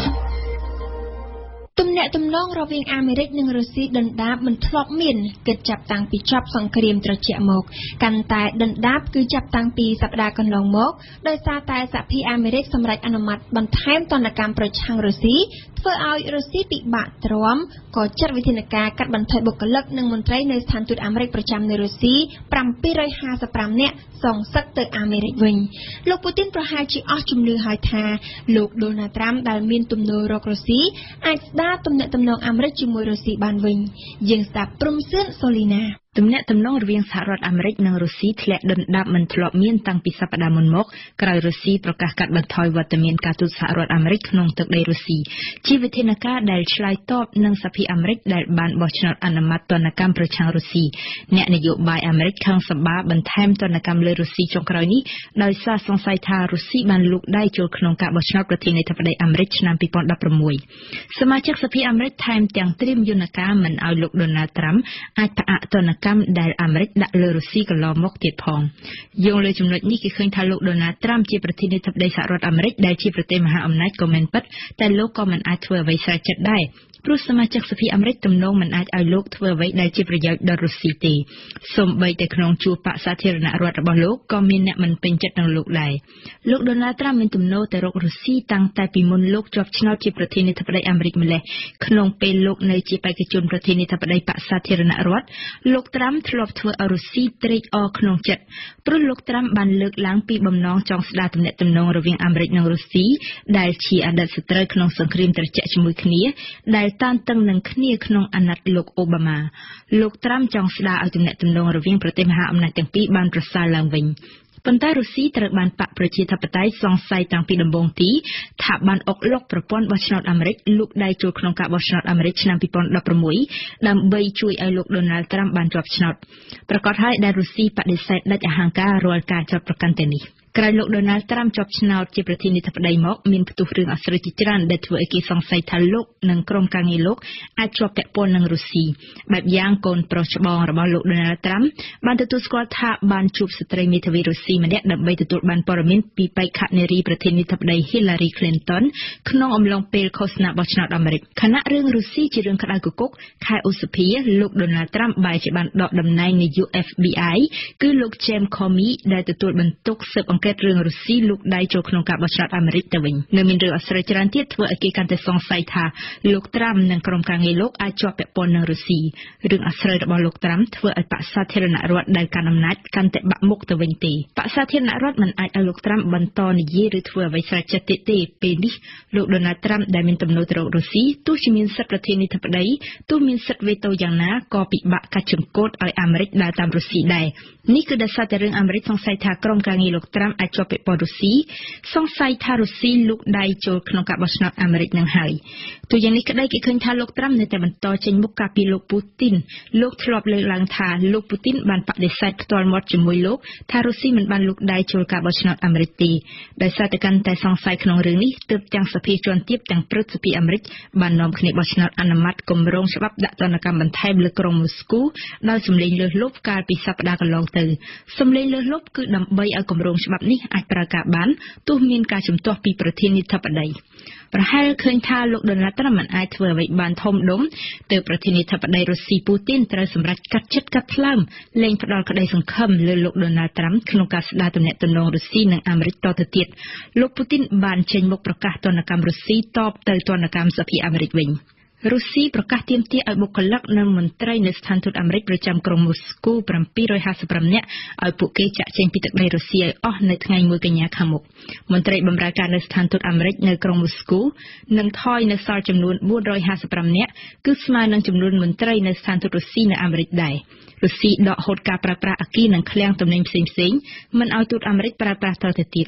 ទំនាក់ទំនងរវាងអាមេរិកនិងរុស្ស៊ីដណ្ដាបមិនធ្លាប់មានគិតចាប់តាំងពីចប់សង្គ្រាមត្រជាក់មកកាន់តែដណ្ដាបគឺចាប់តាំងពីសប្តាហ៍កន្លងមកដោយសារតែសហភាពអាមេរិកសម្រេចអនុម័តបន្ថែមទណ្ឌកម្មប្រឆាំងរុស្ស៊ីធ្វើឲ្យរុស្ស៊ីពិបាកទ្រាំក៏ចាត់វិធានការកាត់បន្ថយបុគ្គលិកនិងមន្ត្រីនៅស្ថានទូតអាមេរិកប្រចាំនៅរុស្ស៊ីbảy trăm hai mươi lămនាក់សងសឹកទៅអាមេរិកវិញលោកពូទីនប្រហែលជាអស់ជំនឿហើយថាលោកដូណាល់ត្រាំដែលមានទំនោររករុស្ស៊ីអាចស្ដារទំនាក់ទំនងអាមេរិកជាមួយរុស្ស៊ីបានវិញយើងស្ដាប់ព្រំសឿនសូលីណាទំនាក់ទំនងរវាងសហរដ្ឋអាមេរិកនិងរុស្ស៊ីធ្លាក់ដុនដាបមិនធ្លាប់មានតាំងពីសប្តាហ៍មុនមកក្រោយរុស្ស៊ីប្រកាសកាត់បន្ថយវត្តមានការទូតសហរដ្ឋអាមេរិកក្នុងទឹកដីរុស្ស៊ីជាវិធានការដែលឆ្លើយតបនឹងសហភាពអាមេរិកដែលបានបោះឆ្នោតអនុម័តទណ្ឌកម្មប្រឆាំងរុស្ស៊ីអ្នកនយោបាយអាមេរិកខាងសម្បាបន្ថែមទណ្ឌកម្មលើរុស្ស៊ីចុងក្រោយនេះដោយសារសង្ស័យថារុស្ស៊ីបានលូកដៃចូលក្នុងការបោះឆ្នោតប្រធានាធិបតីអាមេរិកឆ្នាំពីរពាន់ដប់ប្រាំមួយសមាជិកសហភាពអាមេរិកថែមទាំងត្រៀមយន្តការមិនឲ្យលោកដូណាល់ត្រាំអាចផ្អាកទណ្ឌកម្មដែលអាមេរិកដាក់លើរុស្ស៊ីកន្លងមកទៀតផងយោងលើចំណុចនេះគេឃើញថាលោកដូណាល់ត្រាំជាប្រធានាធិបតីសហរដ្ឋអាមេរិកដែលជាប្រទេសមហាអំណាចក៏មិនពិតតែលោកក៏មិនអាចធ្វើអ្វីស្រេចចិត្តដែរព្រោះសមាជិកសភាអាមេរិកទំនងមិនអាចឲ្យលោកធ្វើអ្វីដែលជាប្រយោជន៍ដល់រុស្ស៊ីទេសូម្បីតែក្នុងជួរបកសាធារណរដ្ឋរបស់លោកក៏មានអ្នកមិនពេញចិត្តនឹងលោកដែរលោកដូណាល់ត្រាំមានទំនោរទៅរករុស្ស៊ីតាំងតែពីមុនលោកជាប់ឆ្នោតជាប្រធានាធិបតីអាមេរិកម្លេះក្នុងពេលលោកនៅជាបេក្ខជនប្រធានាធិបតីបកសាធារណរដ្ឋលោកត្រាំធ្លាប់ធ្វើឲ្យរុស្ស៊ីត្រេកអរក្នុងចិត្តព្រោះលោកត្រាំបានលើកឡើងពីបំណងចង់ស្ដារទំនាក់ទំនងរវាងអាមេរិកនិងរុស្ស៊ីដែលជាអតីតសត្រូវក្នុងសង្គ្រាមត្រជាក់ជាមួយគ្នាដែលតានតឹងនឹងគ្នាក្នុងអាណត្តិលោកអូបាម៉ាលោកត្រាំចង់ស្ដារឲ្យទំនាក់ទំនងរវាងប្រទេសមហាអំណាចទាំងពីរបានប្រសើរឡើងវិញប៉ុន្តែរុស្ស៊ីត្រូវបានបកប្រជាធិបតេយ្យសង្ស័យតាំងពីដំបូងទីថាបានអុកឡុកប្រព័ន្ធបោះឆ្នោតអាមេរិកលូកដៃចូលក្នុងការបោះឆ្នោតអាមេរិកឆ្នាំពីរពាន់ដប់ប្រាំមួយដើម្បីជួយឲ្យលោកដូណាល់ត្រាំបានជាប់ឆ្នោតប្រកាសហើយដែលរុស្ស៊ីបដិសេធដាច់អហង្ការរាល់ការចោទប្រកាន់ទាំងនេះក្រោយលោកដូណាល់ត្រាំជាប់ឆ្នោតជាប្រធានាធិបតីមកមានផ្ទុះរឿងអស្ចារ្យជាច្រើនដែលធ្វើឲ្យគេសង្ស័យថាលោកនិងក្រុមការងារលោកអាចជាប់ពាក់ព័ន្ធនឹងរុស្ស៊ីបែបយ៉ាងកូនប្រុសច្បងរបស់លោកដូណាល់ត្រាំបានទទួលស្គាល់ថាបានជួបស្ត្រីមេធាវីរុស្ស៊ីម្នាក់ដើម្បីទទួលបានព័ត៌មានពីបេក្ខនារីប្រធានាធិបតី Hillary Clinton ក្នុងអំឡុងពេលឃោសនាបោះឆ្នោតអាមេរិកខណៈរឿងរុស្ស៊ីជារឿងក្តៅគគុកខែឧសភាលោកដូណាល់ត្រាំបែរជាបានដកតំណែងនាយក F B I គឺលោក James Comey ដែលទទួលបន្ទុកស៊ើបអង្កេតរឿងរុស្ស៊ីលូកដៃចូលក្នុងការបោះឆ្នោតអាមេរិកទៅវិញនៅមានរឿងអស្ចារ្យច្រើនទៀតធ្វើឲ្យគេកាន់តែសង្ស័យថាលោកត្រាំនិងក្រុមការងារលោកអាចជាប់ពាក់ព័ន្ធនឹងរុស្ស៊ីរឿងអស្ចារ្យរបស់លោកត្រាំធ្វើឲ្យបកសាធារណរដ្ឋដែលកាន់អំណាចកាន់តែបាក់មុខទៅវិញទេបកសាធារណរដ្ឋមិនអាចឲ្យលោកត្រាំបន្តនិយាយឬធ្វើអ្វីស្រេចចិត្តទៀតទេពេលនេះលោកដូណាល់ត្រាំដែលមានទំនោរទៅរករុស្ស៊ីទោះជាមានសិទ្ធិប្រធានាធិបតីទោះមានសិទ្ធិវេតូយ៉ាងណាក៏ពិបាកកាត់ចង្កូតឲ្យអាមេរិកដើរតាមរុស្ស៊ីដែរនេះគឺដោយសារតែរឿងអាមេរិកសង្ស័យថាក្រុមការងារលោកត្រាំអាចជាប់ពាក់ព័ន្ធរុស្ស៊ីសង្ស័យថារុស្ស៊ីលូកដៃចូលក្នុងការបោះឆ្នោតអាមេរិកនឹងហើយទោះយ៉ាងនេះក្តីគេឃើញថាលោកត្រាំនៅតែបន្តចេញមុខការពីលោកពូទីនលោកធ្លាប់លើកឡើងថាលោកពូទីនបានបដិសេធផ្ទាល់មាត់ជាមួយលោកថារុស្ស៊ីមិនបានលូកដៃចូលការបោះឆ្នោតអាមេរិកទេដោយសារតែកាន់តែសង្ស័យក្នុងរឿងនេះទើបទាំងសភាជាន់ទាបទាំងព្រឹទ្ធសភាអាមេរិកបាននាំគ្នាបោះឆ្នោតអនុម័តគម្រោងច្បាប់ដាក់ទណ្ឌកម្មបន្ថែមលើក្រុងមូស្គូដោយសម្លេងលើសលប់កាលពីសប្តាហ៍កន្លងទៅសម្លេងលើសលប់គឺដើម្បីឲ្យគម្រោងច្បាប់នេះអាចប្រើការបានទោះមានការជំទាស់ពីប្រធានាធិបតីប្រហែលឃើញថាលោកដូណាល់ត្រាំមិនអាចធ្វើអ្វីបានធំដុំទើបប្រធានាធិបតីរុស្ស៊ីពូទីនត្រូវសម្រេចកាត់ចិត្តកាត់ថ្លើមលែងផ្ដល់ក្តីសង្ឃឹមលើលោកដូណាល់ត្រាំក្នុងការស្ដារទំនាក់ទំនងរុស្ស៊ីនិងអាមេរិកតទៅទៀតលោកពូទីនបានចេញមុខប្រកាសទណ្ឌកម្មរុស្ស៊ីតបទៅទណ្ឌកម្មសហភាពអាមេរិកវិញរុស្ស៊ីប្រកាសទាមទារឲ្យបុគ្គលិកនិងមន្ត្រីនៅស្ថានទូតអាមេរិកប្រចាំក្រុងមូស្គូbảy trăm hai mươi lămនាក់ឲ្យពួកគេចាក់ចេញពីទឹកដីរុស្ស៊ីឲ្យអស់នៅថ្ងៃមួយកញ្ញាខាងមុខមន្ត្រីបម្រើការនៅស្ថានទូតអាមេរិកនៅក្រុងមូស្គូនឹងថយនៅសល់ចំនួនbốn trăm hai mươi lămនាក់គឺស្មើនឹងចំនួនមន្ត្រីនៅស្ថានទូតរុស្ស៊ីនៅអាមេរិកដែររុស្ស៊ីដកហូតការប្រើប្រាស់អគារនិងឃ្លាំងទំនិញផ្សេងៗមិនឲ្យទូតអាមេរិកប្រើប្រាស់តទៅទៀត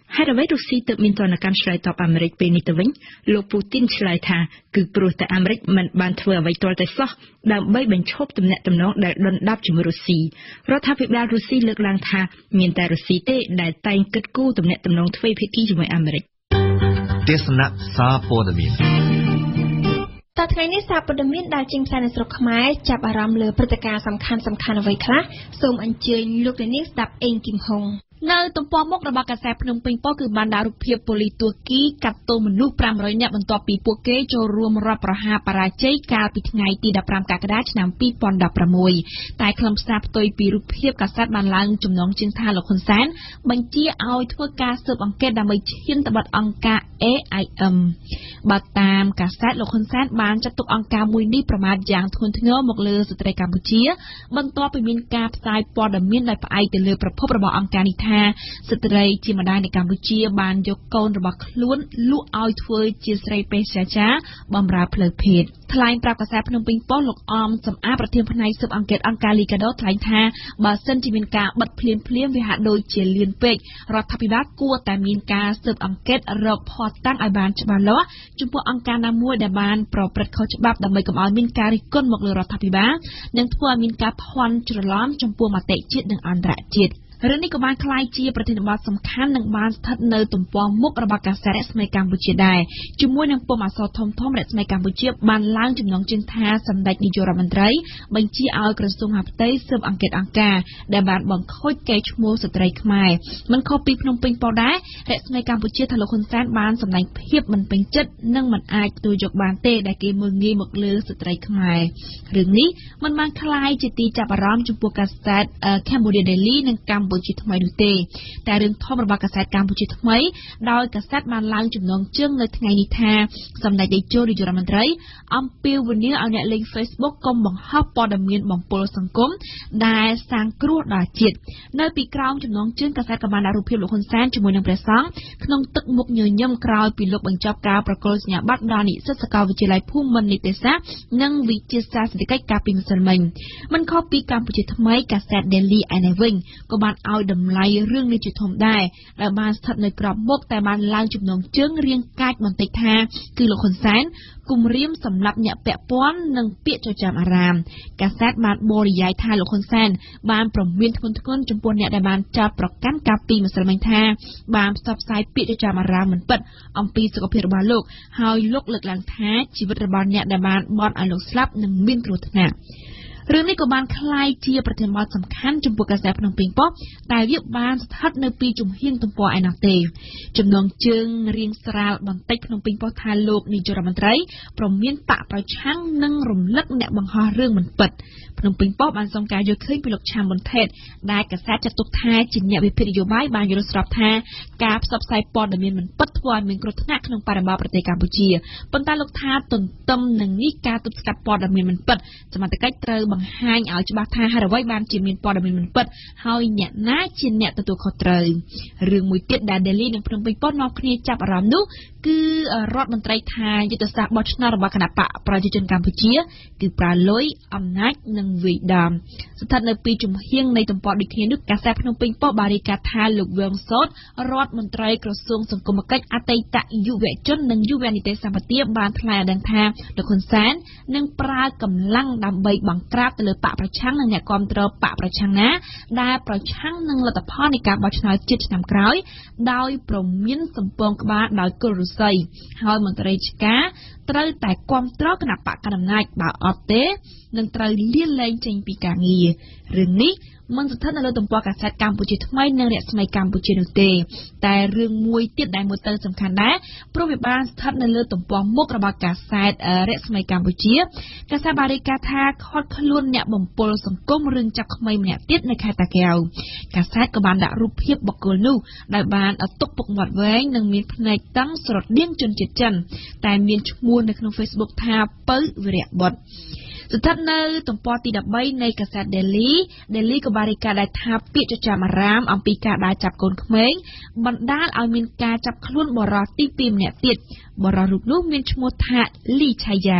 ហើយអ្វីរុស្ស៊ីទើបមានទណ្ឌកម្មឆ្លើយតបអាមេរិកពេលនេះទៅវិញលោកពូទីនឆ្លើយថាគឺព្រោះតែអាមេរិកមិនបានធ្វើអ្វីទាល់តែសោះដើម្បីបញ្ឈប់ទំនាក់ទំនងដែលដុនដាបជាមួយរុស្ស៊ីរដ្ឋាភិបាលរុស្ស៊ីលើកឡើងថាមានតែរុស្ស៊ីទេដែលតែងគិតគូរទំនាក់ទំនងទ្វេភាគីជាមួយអាមេរិកទេសនាសារព័ត៌មានតើថ្ងៃនេះសារព័ត៌មានដែលចេញផ្សាយនៅស្រុកខ្មែរចាប់អារម្មណ៍លើព្រឹត្តិការណ៍សំខាន់សំខាន់អ្វីខ្លះសូមអញ្ជើញលោកនាងស្ដាប់អេងគឹមហុងនៅទំព័រមុខរបស់កាសែតភ្នំពេញប៉ុស្តិ៍គឺបានដាក់រូបភាពប៉ូលីសទួរគីកាត់ទោសមនុស្សប្រាំរយនាក់បន្ទាប់ពីពួកគេចូលរួមរដ្ឋប្រហារបរាជ័យកាលពីថ្ងៃទីដប់ប្រាំកក្កដាឆ្នាំពីរពាន់ដប់ប្រាំមួយតែខ្លឹមសារផ្ទុយពីរូបភាពកាសែតបានឡើងចំណងជើងថាលោកហ៊ុនសែនបញ្ជាឲ្យធ្វើការស៊ើបអង្កេតដើម្បីឈានទៅបិទអង្គការ A I M បើតាមកាសែតលោកហ៊ុនសែនបានចាត់ទុកអង្គការមួយនេះប្រមាថយ៉ាងធ្ងន់ធ្ងរមកលើស្ត្រីកម្ពុជាបន្ទាប់ពីមានការផ្សាយព័ត៌មានដោយផ្អែកទៅលើប្រភពរបស់អង្គការនេះថាស្ត្រីជាម្ដាយនៅកម្ពុជាបានយកកូនរបស់ខ្លួនលក់ឲ្យធ្វើជាស្រីពេទ្យចាបម្រើផ្លូវភេទថ្លែងប្រាប់កាសែតភ្នំពេញប៉ុស្តិ៍លោកអមសំអាតប្រធានផ្នែកស៊ើបអង្កេតអង្គការលីកាដូថ្លែងថាបើសិនជាមានការបិទភ្លាមភ្លាមវាហាក់ដូចជាលឿនពេករដ្ឋាភិបាលគួរតែមានការស៊ើបអង្កេតរកភស្តុតាងឲ្យបានច្បាស់លាស់ចំពោះអង្គការណាមួយដែលបានប្រព្រឹត្តខុសច្បាប់ដើម្បីកុំឲ្យមានការរិះគន់មកលើរដ្ឋាភិបាលនិងធ្វើឲ្យមានការភ័ន្តច្រឡំចំពោះមតិជាតិនិងអន្តរជាតិរឿងនេះក៏បានក្លាយជាប្រធានបទសំខាន់និងបានស្ថិតនៅទំព័រមុខរបស់កាសែតរស្មីកម្ពុជាដែរជាមួយនឹងពុម្ពអក្សរធំធំរស្មីកម្ពុជាបានឡើងចំណងជើងថាសម្ដេចនាយករដ្ឋមន្ត្រីបញ្ជាឲ្យក្រសួងមហាផ្ទៃស៊ើបអង្កេតអង្គការដែលបានបង្ខូចកេរ្តិ៍ឈ្មោះស្ត្រីខ្មែរមិនខុសពីភ្នំពេញប៉ុស្តិ៍ដែររស្មីកម្ពុជាថាលោកហ៊ុនសែនបានសម្ដែងភាពមិនពេញចិត្តនិងមិនអាចទទួលយកបានទេដែលគេមើលងាយមកលើស្ត្រីខ្មែររឿងនេះមិនបានក្លាយជាទីចាប់អារម្មណ៍ចំពោះកាសែត Cambodia Daily និងកម្ពុជាថ្មីនោះទេតែរឿងធំរបស់កាសែតកម្ពុជាថ្មីដោយកាសែតបានឡើងចំណងជើងនៅថ្ងៃនេះថាសម្ដេចតេជោនាយករដ្ឋមន្ត្រីអំពាវនាវឲ្យអ្នកលេង Facebook កុំបង្ហោះព័ត៌មានបំពុលសង្គមដែលសាងគ្រោះដល់ជាតិនៅពីក្រោមចំណងជើងកាសែតក៏បានដាក់រូបភាពលោកហ៊ុនសែនជាមួយនឹងព្រះសង្ឃក្នុងទឹកមុខញញឹមក្រោយពីលោកបញ្ចប់ការប្រកល់សញ្ញាបត្រដល់និស្សិតសាកលវិទ្យាល័យភូមិន្ទនីតិសាស្ត្រនិងវិទ្យាសាស្ត្រសេដ្ឋកិច្ចកាលពីម្សិលមិញមិនខុសពីកម្ពុជាថ្មីកាសែត Daily ឯនេះវិញក៏បានឲ្យតម្លៃរឿងនេះជាធំដែរដែលបានស្ថិតនៅក្របមុខតែបានឡើងចំណងជើងរៀងកាច់បន្តិចថាគឺលោកហ៊ុនសែនគំរាមសម្រាប់អ្នកពាក់ព័ន្ធនិងពាក្យចចាមអារាមកាសែតបានបរិយាយថាលោកហ៊ុនសែនបានប្រមានធ្ងន់ធ្ងរចំពោះអ្នកដែលបានចោទប្រកាន់កាលពីម្សិលមិញថាបានផ្សព្វផ្សាយពាក្យចចាមអារាមមិនពិតអំពីសុខភាពរបស់លោកហើយលោកលើកឡើងថាជីវិតរបស់អ្នកដែលបានបន់ឲ្យលោកស្លាប់នឹងមានគ្រោះថ្នាក់រឿងនេះក៏បានคล้ายជាប្រធានបទសំខាន់ចំពោះកាសែតភ្នំពេញប៉ុស្តិ៍តែវាបានស្ថិតនៅពីជំហានទំព័រឯណោះទេចំណងជើងរៀងស្រាលបន្តិចភ្នំពេញប៉ុស្តិ៍ថាលោកនាយករដ្ឋមន្ត្រីប្រមានបកប្រឆាំងនិងរំលឹកអ្នកបង្ហោះរឿងមិនពិតភ្នំពេញប៉ុស្តិ៍បានសុំការយល់ឃើញពីលោកឆាំប៊ុនថេតដែលកាសែតចាត់ទុកថាជាអ្នកវិភាគនយោបាយបានយល់ស្របថាការផ្សព្វផ្សាយព័ត៌មានមិនពិតធ្វើឲ្យមានគ្រោះថ្នាក់ក្នុងបរិបទប្រទេសកម្ពុជាប៉ុន្តែលោកថាទន្ទឹមនឹងនេះការទប់ស្កាត់ព័ត៌មានមិនពិតសមត្ថកិច្ចត្រូវបង្ហាញឲ្យច្បាស់ថាហេតុអ្វីបានជាមានព័ត៌មានមិនពិតហើយអ្នកណាជាអ្នកទទួលខុសត្រូវរឿងមួយទៀតដែល Daily និងភ្នំពេញប៉ុស្តិ៍នាំគ្នាចាប់អារម្មណ៍នោះគឺរដ្ឋមន្ត្រីថាយុទ្ធសាស្ត្របោះឆ្នោតរបស់គណៈបកប្រជាជនកម្ពុជាគឺប្រើលុយអំណាចនិងវិដាមស្ថិតនៅពីជំហៀងនៃទំព័រដូចគ្នានោះកាសែតភ្នំពេញប៉ុស្តិ៍បានរាយការណ៍ថាលោកវឹងសតរដ្ឋមន្ត្រីក្រសួងសង្គមគិច្ចអតីតយុវជននិងយុវនីតិសម្បទាបានថ្លែងឲ្យដឹងថាលោកហ៊ុនសែននឹងប្រើកម្លាំងដើម្បីបង្ក្រាបទៅលើបកប្រឆាំងនិងអ្នកគាំទ្របកប្រឆាំងណាដែលប្រឆាំងនឹងលទ្ធផលនៃការបោះឆ្នោតជាតិឆ្នាំក្រោយដោយប្រមានសម្ពងក្បាលដោយគុលរុស័យហើយមន្ត្រីរាជការត្រូវតែគាំទ្រគណៈបកកណ្ដាលអំណាចបើអត់ទេនឹងត្រូវលាលែងចេញពីការងាររឿងនេះមិនស្ថិតនៅលើទំព័រកាសែតកម្ពុជាថ្មីនិងរស្មីកម្ពុជានោះទេតែរឿងមួយទៀតដែលមើលទៅសំខាន់ដែរព្រោះវាបានស្ថិតនៅលើទំព័រមុខរបស់កាសែតរស្មីកម្ពុជាកាសែតបានរាយការណ៍ថាខត់ខ្លួនអ្នកបំពុលសង្គមរឿងចាប់ក្មេងម្នាក់ទៀតនៅខេត្តតាកែវកាសែតក៏បានដាក់រូបភាពបុគ្គលនោះដែលបានទុកពុកមាត់វែងនិងមានភ្នែកតឹងស្រដៀងជនជាតិចិនតែមានឈ្មោះនៅក្នុង Facebook ថាពៅវិរៈបុត្រស្ថិតនៅទំព័រទីដប់បីនៃកាសែត Daily Daily ក៏បានរាយការណ៍ដែរថាពាក្យចចាមអារាមអំពីការដើរចាប់កូនក្មេងបណ្ដាលឲ្យមានការចាប់ខ្លួនបរិសុទ្ធទីពីរម្នាក់ទៀតបរិសុទ្ធរូបនោះមានឈ្មោះថាលីឆាយា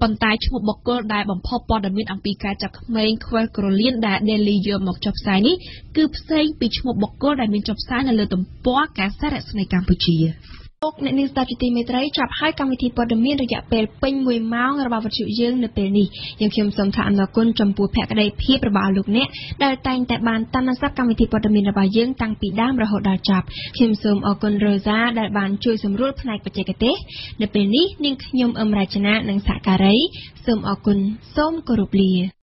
ប៉ុន្តែឈ្មោះបុគ្គលដែលបំផុសព័ត៌មានអំពីការចាប់ក្មេង Quel Corolien ដែល Daily យកមកចុះផ្សាយនេះគឺផ្សេងពីឈ្មោះបុគ្គលដែលមានចុះផ្សាយនៅលើទំព័រការសារស្នីកម្ពុជាលោកអ្នកនាងស្ដាប់ជាទីមេត្រីចាប់ហើយកម្មវិធីព័ត៌មានរយៈពេលពេញមួយម៉ោងរបស់វិទ្យុយើងនៅពេលនេះយើងខ្ញុំសូមថ្លែងអំណរគុណចំពោះភក្ដីភាពរបស់លោកអ្នកដែលតែងតែបានតាមដានកម្មវិធីព័ត៌មានរបស់យើងតាំងពីដើមរហូតដល់ចប់ខ្ញុំសូមអរគុណ Rosa ដែលបានជួយសម្រួលផ្នែកបច្ចេកទេសនៅពេលនេះនាងខ្ញុំអឹមរចនានិងសហការីសូមអរគុណសូមគោរពលា